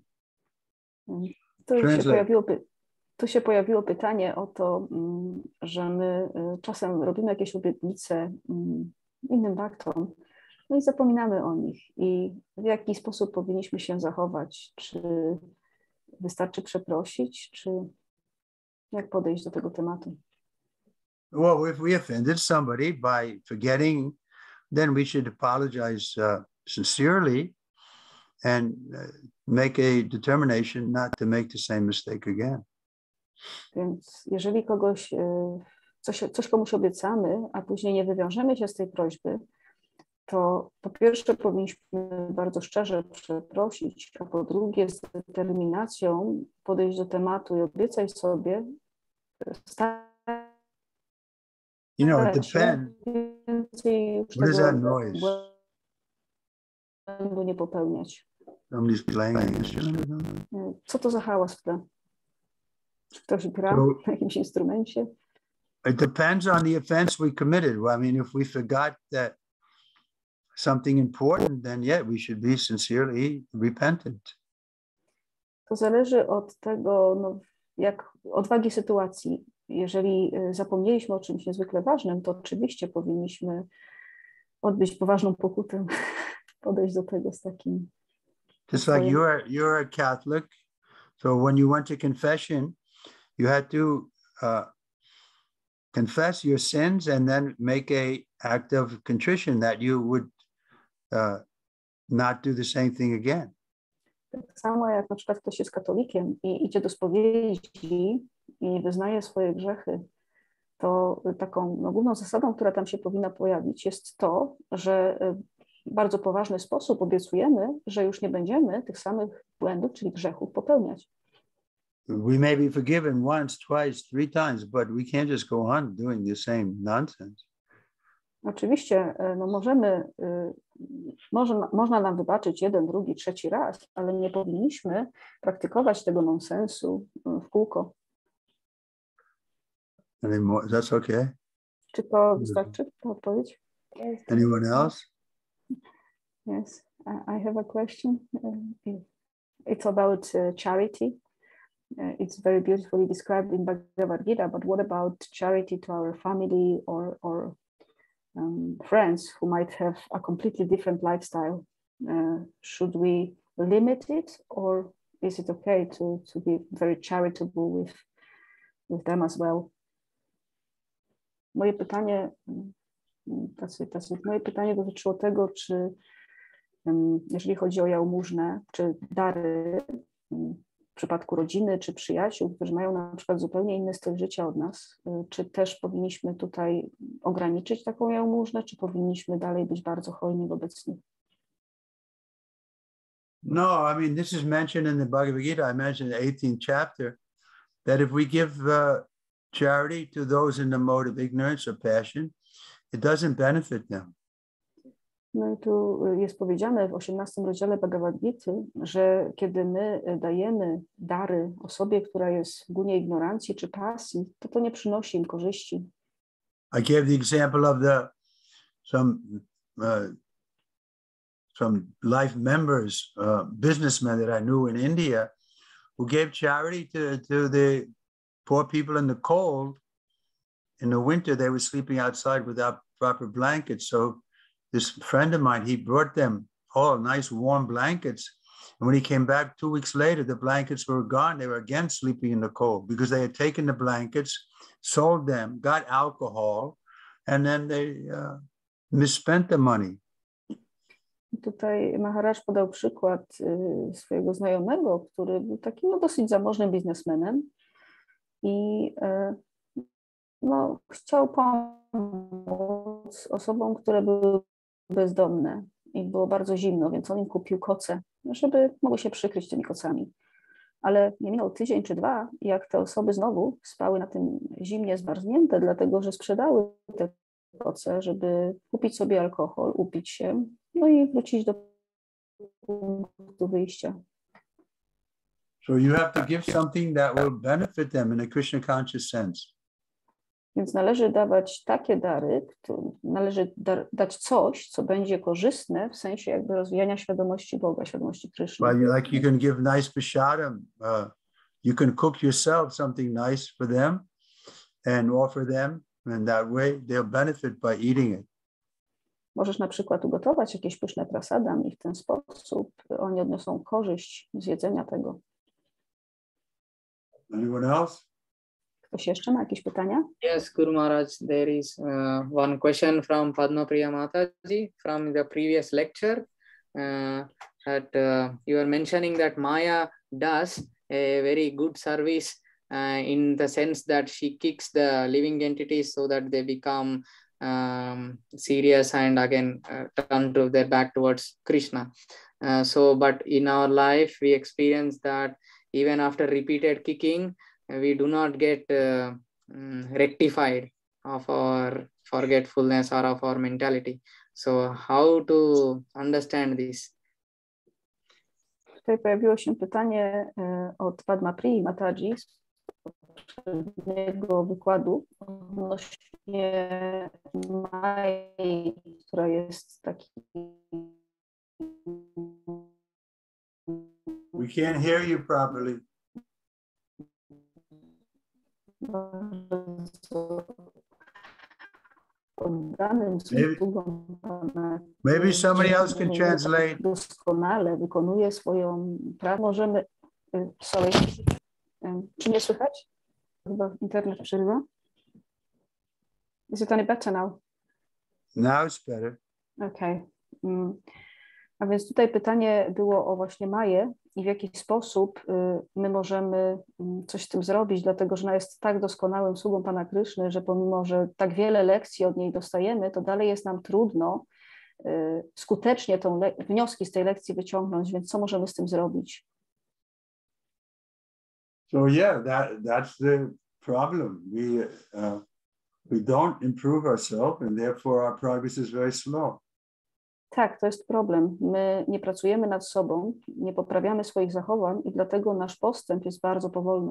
Tu się pojawiło pytanie o to, że my czasem robimy jakieś obietnice innym baktom, no i zapominamy o nich. I w jaki sposób powinniśmy się zachować? Czy wystarczy przeprosić, czy jak podejść do tego tematu? Well, if we offended somebody by forgetting, then we should apologize sincerely and make a determination not to make the same mistake again. Więc jeżeli coś komuś obiecamy, a później nie wywiążemy się z tej prośby, to po pierwsze powinniśmy bardzo szczerze przeprosić, a po drugie z determinacją podejść do tematu i obiecać sobie You know, it depends. What is that noise? Błędu nie popełniać. Somebody's playing. Co to za hałas w tle? Ktoś gra na jakimś instrumencie? It depends on the offense we committed. Well, I mean, if we forgot that something important, then yeah, we should be sincerely repentant. To zależy od tego, od wagi sytuacji. Jeżeli zapomnieliśmy o czymś niezwykle ważnym, to oczywiście powinniśmy odbyć poważną pokutę, podejść do tego z takim... Just like you're a Catholic, so when you went to confession, you had to confess your sins and then make a act of contrition that you would not do the same thing again. Tak samo jak na przykład ktoś jest katolikiem i idzie do spowiedzi i wyznaje swoje grzechy, to taką główną zasadą, która tam się powinna pojawić, jest to, że w bardzo poważny sposób obiecujemy, że już nie będziemy tych samych błędów, czyli grzechów popełniać. We may be forgiven once, twice, 3 times, but we can't just go on doing the same nonsense. Oczywiście no można nam wybaczyć 1, 2, 3 raz, ale nie powinniśmy praktykować tego nonsensu w kółko. That's okay. Czy to wystarczy? To odpowiedź? Anyone else? Yes, I have a question. It's about charity. It's very beautifully described in Bhagavad Gita, but what about charity to our family or friends who might have a completely different lifestyle? Should we limit it, or is it okay to be very charitable with them as well? Moje pytanie dotyczyło tego, czy jeżeli chodzi o jałmużnę, czy dary w przypadku rodziny, czy przyjaciół, którzy mają na przykład zupełnie inny styl życia od nas, czy też powinniśmy tutaj ograniczyć taką jałmużnę, czy powinniśmy dalej być bardzo hojni wobec nich? No, I mean, this is mentioned in the Bhagavad Gita. I mentioned the 18th chapter, that if we give charity to those in the mode of ignorance or passion, it doesn't benefit them. No i tu jest powiedziane w 18 rozdziale Bhagavad Gity, że kiedy my dajemy dary osobie, która jest w gunie ignorancji czy pasji, to nie przynosi im korzyści. I gave the example of some life members, businessmen that I knew in India, who gave charity to the poor people in the cold. In the winter, they were sleeping outside without proper blankets. So this friend of mine, he brought them all nice warm blankets. And when he came back 2 weeks later, the blankets were gone. They were again sleeping in the cold because they had taken the blankets, sold them, got alcohol, and then they misspent the money. Tutaj Maharaj podał przykład swojego znajomego, który był takim dosyć zamożnym biznesmenem i chciał pomóc osobom, które były bezdomne i było bardzo zimno, więc on im kupił koce, żeby mogły się przykryć tymi kocami. Ale nie minął tydzień czy 2, jak te osoby znowu spały na tym zimnie zmarznięte, dlatego że sprzedały te koce, żeby kupić sobie alkohol, upić się, no i wrócić do punktu wyjścia. So you have to give something that will benefit them in a Krishna conscious sense. Więc należy dawać takie dary, należy dać coś, co będzie korzystne w sensie jakby rozwijania świadomości Boga, świadomości Kryszny. Well, like you can give nice prasadam. You can cook yourself something nice for them and offer them, and that way they'll benefit by eating it. Możesz na przykład ugotować jakieś pyszne prasadam i w ten sposób oni odniosą korzyść z jedzenia tego. Anyone else? Ktoś jeszcze ma jakieś pytania? Yes, Guru Maharaj, there is one question from Padma Priya Mataji from the previous lecture that you are mentioning that Maya does a very good service in the sense that she kicks the living entities so that they become serious and again turn to their back towards Krishna. But in our life, we experience that even after repeated kicking, we do not get rectified of our forgetfulness or of our mentality. So how to understand this? Tutaj pojawiło się pytanie od Padma Priya Mataji z poprzedniego wykładu odnośnie Mai, która jest taki... We can't hear you properly. Maybe somebody else can translate. Doskonale wykonuje swoją pracę. Możemy... Sorry. Czy nie słychać? Chyba internet przerywa. Is it any better now? Now it's better. Okay. A więc tutaj pytanie było o właśnie Maję i w jaki sposób my możemy coś z tym zrobić, dlatego że ona jest tak doskonałym sługą Pana Kryszny, że pomimo, że tak wiele lekcji od niej dostajemy, to dalej jest nam trudno skutecznie wnioski z tej lekcji wyciągnąć, więc co możemy z tym zrobić? So yeah, that's the problem. We don't improve ourselves, and therefore our progress is very slow. Tak, to jest problem. My nie pracujemy nad sobą, nie poprawiamy swoich zachowań i dlatego nasz postęp jest bardzo powolny.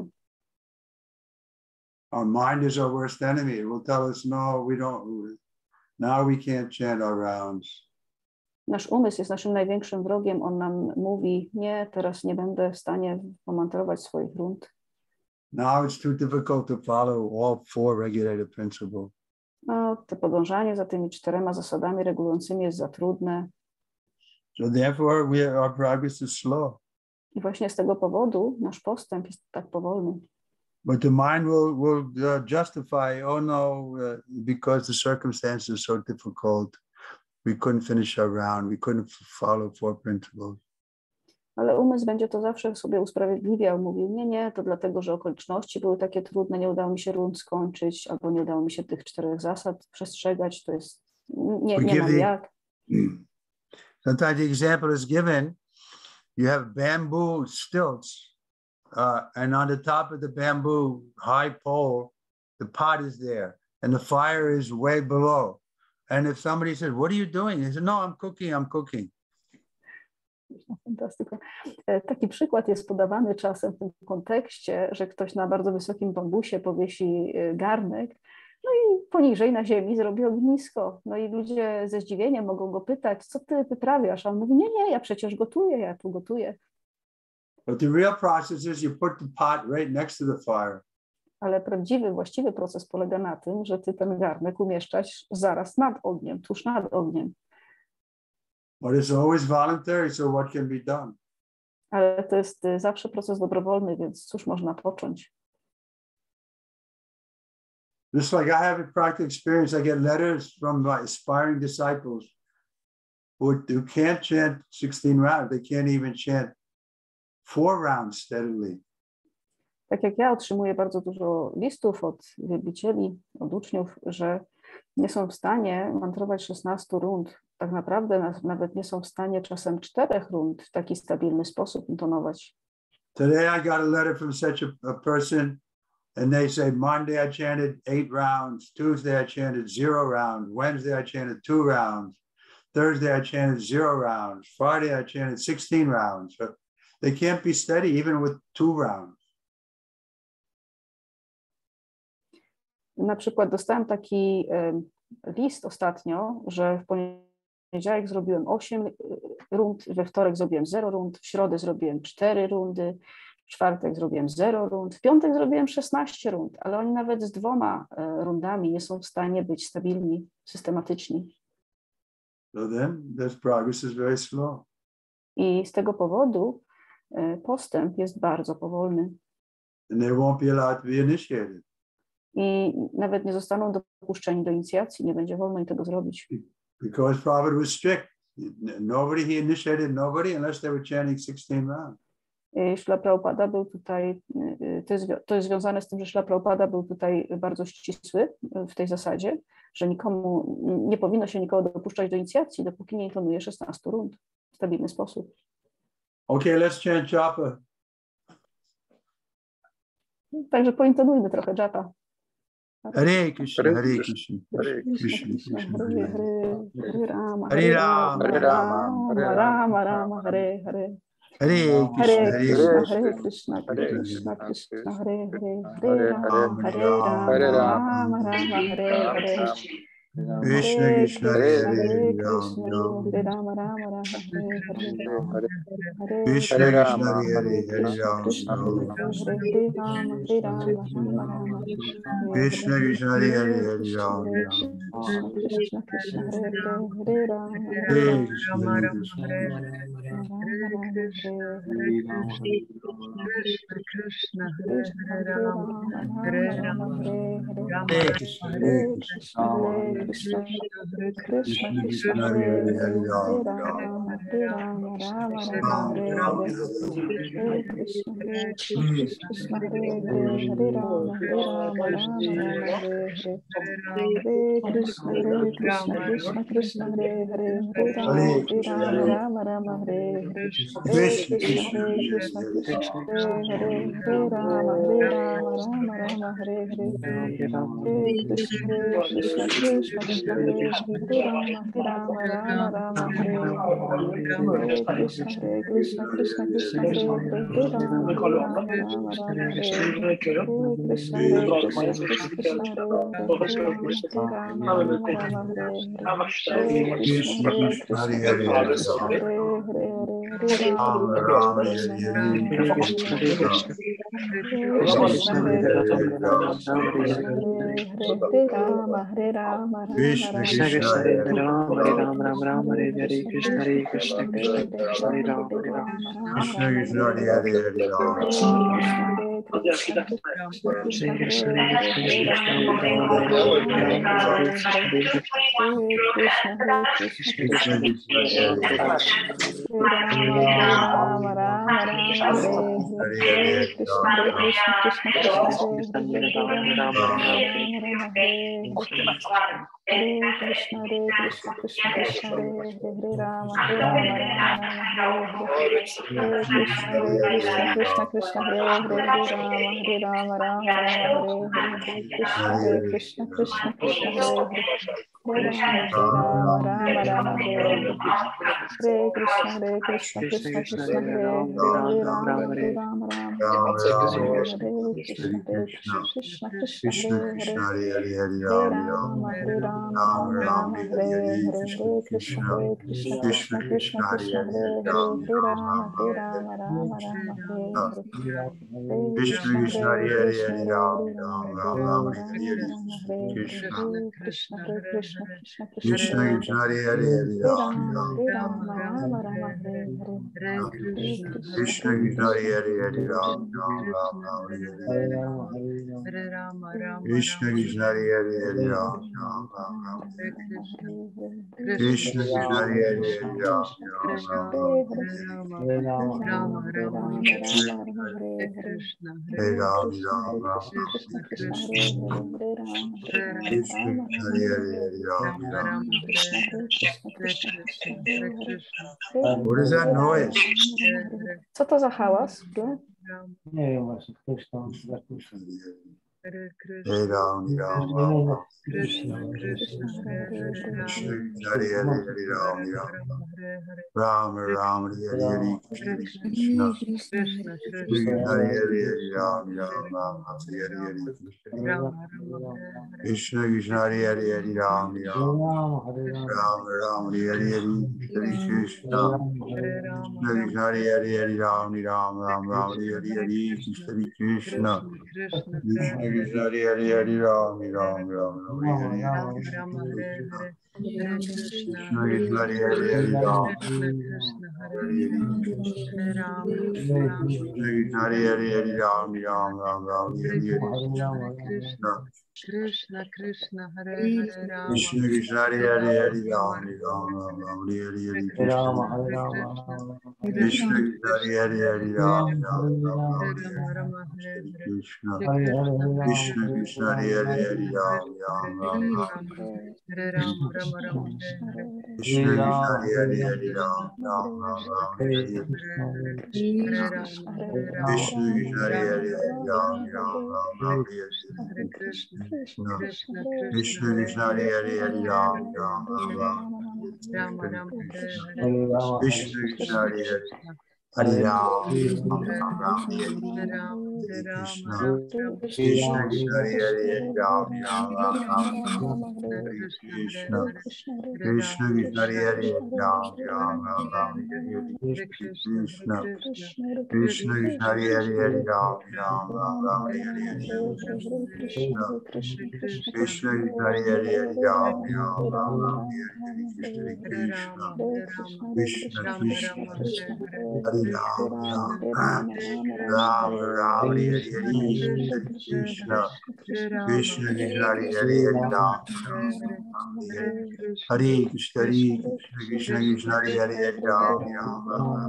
Our mind is our worst enemy. It will tell us, no, we don't, now we can't chant our rounds. Nasz umysł jest naszym największym wrogiem. On nam mówi, nie, teraz nie będę w stanie pomantrować swoich rund. Now it's too difficult to follow all 4 regulative principles. No, to podążanie za tymi 4 zasadami regulującymi jest za trudne. So therefore our progress is slow. I właśnie z tego powodu nasz postęp jest tak powolny. But the mind will justify, oh no, because the circumstances are so difficult, we couldn't finish our round, we couldn't follow 4 principles. Ale umysł będzie to zawsze sobie usprawiedliwiał, mówił, nie, to dlatego, że okoliczności były takie trudne, nie udało mi się rund skończyć, albo nie udało mi się tych 4 zasad przestrzegać, to jest, nie mam jak. Sometimes the example is given, you have bamboo stilts, and on the top of the bamboo high pole, the pot is there, and the fire is way below. And if somebody says, what are you doing? He said, no, I'm cooking. Fantastyka. Taki przykład jest podawany czasem w tym kontekście, że ktoś na bardzo wysokim bambusie powiesi garnek, no i poniżej na ziemi zrobi ognisko. No i ludzie ze zdziwieniem mogą go pytać, co ty wyprawiasz? A on mówi, nie, ja przecież gotuję, ja tu gotuję. But the real process is you put the pot right next to the fire. Ale prawdziwy, właściwy proces polega na tym, że ty ten garnek umieszczasz zaraz nad ogniem, tuż nad ogniem. But it's always voluntary, so what can be done? Ale to jest zawsze proces dobrowolny, więc cóż można począć? Just like I have a practical experience, I get letters from my aspiring disciples who can't chant 16 rounds. They can't even chant 4 rounds steadily. Tak jak ja otrzymuję bardzo dużo listów od wielbicieli, od uczniów, że nie są w stanie mantrować 16 rund. Tak naprawdę nawet nie są w stanie czasem 4 rund w taki stabilny sposób intonować. Today I got a letter from such a person, and they say Monday I chanted 8 rounds, Tuesday I chanted 0 rounds, Wednesday I chanted 2 rounds, Thursday I chanted 0 rounds, Friday I chanted 16 rounds. But they can't be steady even with 2 rounds. Na przykład dostałem taki list ostatnio, że w poniedziałek zrobiłem 8 rund, we wtorek zrobiłem 0 rund, w środę zrobiłem 4 rundy, w czwartek zrobiłem 0 rund, w piątek zrobiłem 16 rund, ale oni nawet z 2 rundami nie są w stanie być stabilni, systematyczni. So then this progress is very slow. I z tego powodu postęp jest bardzo powolny. And they won't be allowed to be initiated. I nawet nie zostaną dopuszczeni do inicjacji, nie będzie wolno im tego zrobić. Because Prabhupada was strict. He initiated nobody unless they were chanting 16 rounds. Śrila Prabhupada był tutaj, to jest związane z tym, że Śrila Prabhupada był tutaj bardzo ścisły w tej zasadzie, że nie powinno się nikogo dopuszczać do inicjacji, dopóki nie intonuje 16 rund w stabilny sposób. Okay, let's chant japa. Także pointonujmy trochę japa. Hare Krishna, Hare Krishna, Hare Krishna, Hare Rama, Hare Rama, Hare Rama, Rama Rama, Hare Hare. Hare Krishna, Hare Krishna, Krishna Krishna, Hare Hare, Hare Rama, Rama Hare Hare. Krishna Krishna, Hare Rama, Rama Rama, Hare Hare. Krishna Krishna, Hare Krishna Krishna, Hare Krishna Krishna Krishna Hare Hare Rama Rama Rama Hare Hare Krishna Krishna Hare Hare Hare Rama Rama Rama Hare Hare Krishna Krishna Krishna Hare Hare Hare Rama Rama Hare Hare Krishna Krishna Hare Hare Hare Rama Rama Hare Hare Krishna Krishna Hare Hare Rama Rama Hare Krishna Krishna Krishna Hare Hare Rama Rama Hare Krishna Krishna Krishna Hare Hare Rama Rama Hare Krishna Krishna Hare Hare Hare Rama Krishna Krishna Hare Krishna Krishna What is that noise? Co to za hałas? Nie wiem właśnie, ktoś tam zakusił. Hey Ram, Ram, Ram, Krishna, Krishna, Hare Hare, Hare Ram, Ram, Ram, Hare Hare, Krishna, Hare Hare, Hare Ram, Ram, Hare Hare, Krishna, Krishna, Hare Hare, Hare Ram, Ram, Ram, Hare Hare, Hare Krishna, Krishna, Hare Hare, Hare Ram, Ram, Hare Hare, Hare Krishna, Krishna. Krishna Hare Hare, Hare Ram, Ram, Hare Hare, Krishna Krishna Hare Hare, Hare Ram, Krishna Krishna Hare Hare, Hare Ram, Hare Hare, Krishna Krishna Hare Hare Rama Krishna Krishna Hare Hare, Hare Ram, Hare Hare, Krishna Krishna Hare Hare, Hare Ram, Krishna Krishna Krishna Hare Hare, Hare Ram, Hare Rama Rama Rama Krishna Krishna Hare Hare, Hare Ram, Hare Hare, Hare Rama Krishna Krishna Hare Hare, Hare Ram, Hare Hare Krishna Krishna Krishna Krishna Krishna Hare Hare, Hare Ram, Rama Rama Hare Krishna Krishna Hare Hare, Hare Ram, Krishna Krishna Krishna Hare Hare, Hare Ram, Krishna Krishna Krishna Hare Hare, Hare Ram, Krishna Krishna Krishna Hare Hare, Hare Ram, Krishna Krishna Krishna Hare Hare, Hare Ram, Krishna Krishna Krishna Hare Ram, Ram, Hare Hare, Hare Krishna, Krishna Krishna, Hare Hare, Hare Ram, Hare Krishna, Krishna Krishna, Hare Hare, Hare Ram, Ram,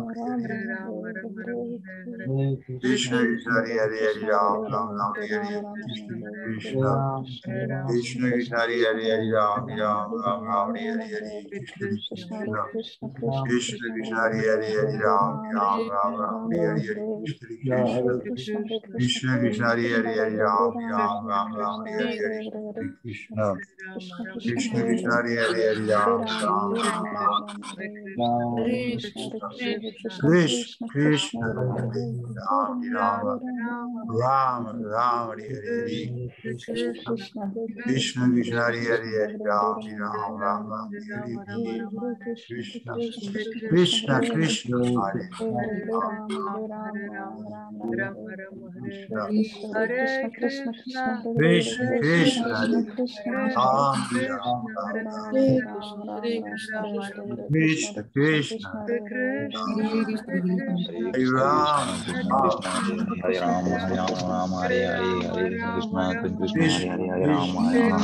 Krishna Krishna, Hare Hare, Hare Ram, Ram, Hare Hare, Krishna Krishna Krishna, Hare Hare, Hare Ram, Ram, Hare Hare, Krishna Krishna Krishna Krishna, Hare Hare, Hare Ram, Ram, Hare Hare, Krishna Krishna Krishna, Hare Hare, Hare Ram, Ram, Hare Hare, Krishna Krishna Krishna, Hare Hare, Hare Ram, Krishna Krishna, Ram, Hare Hare, Krishna Krishna, Hare Hare, Hare Ram, Ram, Hare Hare, Krishna Krishna Krishna, Hare Hare Krishna, Krishna Krishna, Hare Ram, Krishna Krishna, Hare Krishna, Hare Ram, Hare Ram, Hare Krishna, Krishna Krishna,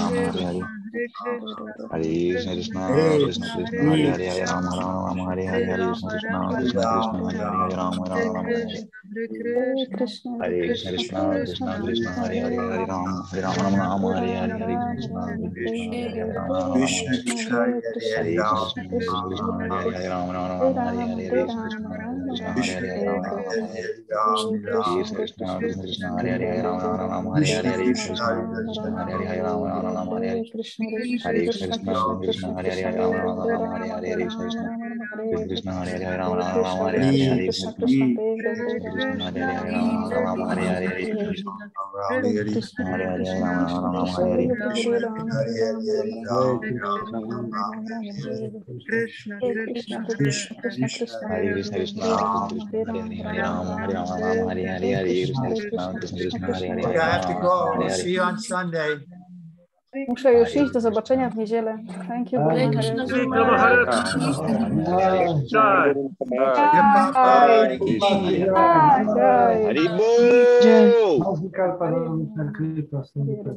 Hare Krishna, Hare Krishna Krishna, Hare Hare, Hare Ram, Hare Hare, Hare Krishna, Krishna Krishna, Hare Hare, Hare Ram, Hare Krishna, Krishna Krishna, Hare Hare, Hare Ram, Hare Hare, Hare Krishna, Krishna Hare Hare, Ram, Krishna Krishna, Hare Hare Ram, Krishna, Krishna Krishna, Hare Hare, Ram, Hare Hare, Krishna, Krishna Hare Hare, Hare Ram, Hare Krishna, Krishna Krishna, Hare Hare, Ram, Hare Hare, Hare Krishna, Krishna Hare Hare, Hare Ram, Hare Hare Krishna, Krishna Hare Hare, Hare Ram, Hare Hare, Hare Krishna, Krishna Hare Hare, Hare Ram, Hare Hare, Hare Krishna, Krishna Hare Hare, Hare Ram, Hare Hare, Hare Krishna, Krishna Hare Hare, Hare Ram, Hare Hare, Krishna, Krishna, Hare Krishna, Krishna Krishna, Hare Hare, Hare Ram, Hare Hare, Hare Krishna, Krishna Krishna, Hare Hare, Okay, I Hare have to Ram, go. Hare We'll Hare. see you on Sunday. Muszę już iść, do zobaczenia w niedzielę. Thank you, Guru Maharaj. Hare Haribo! Krishna.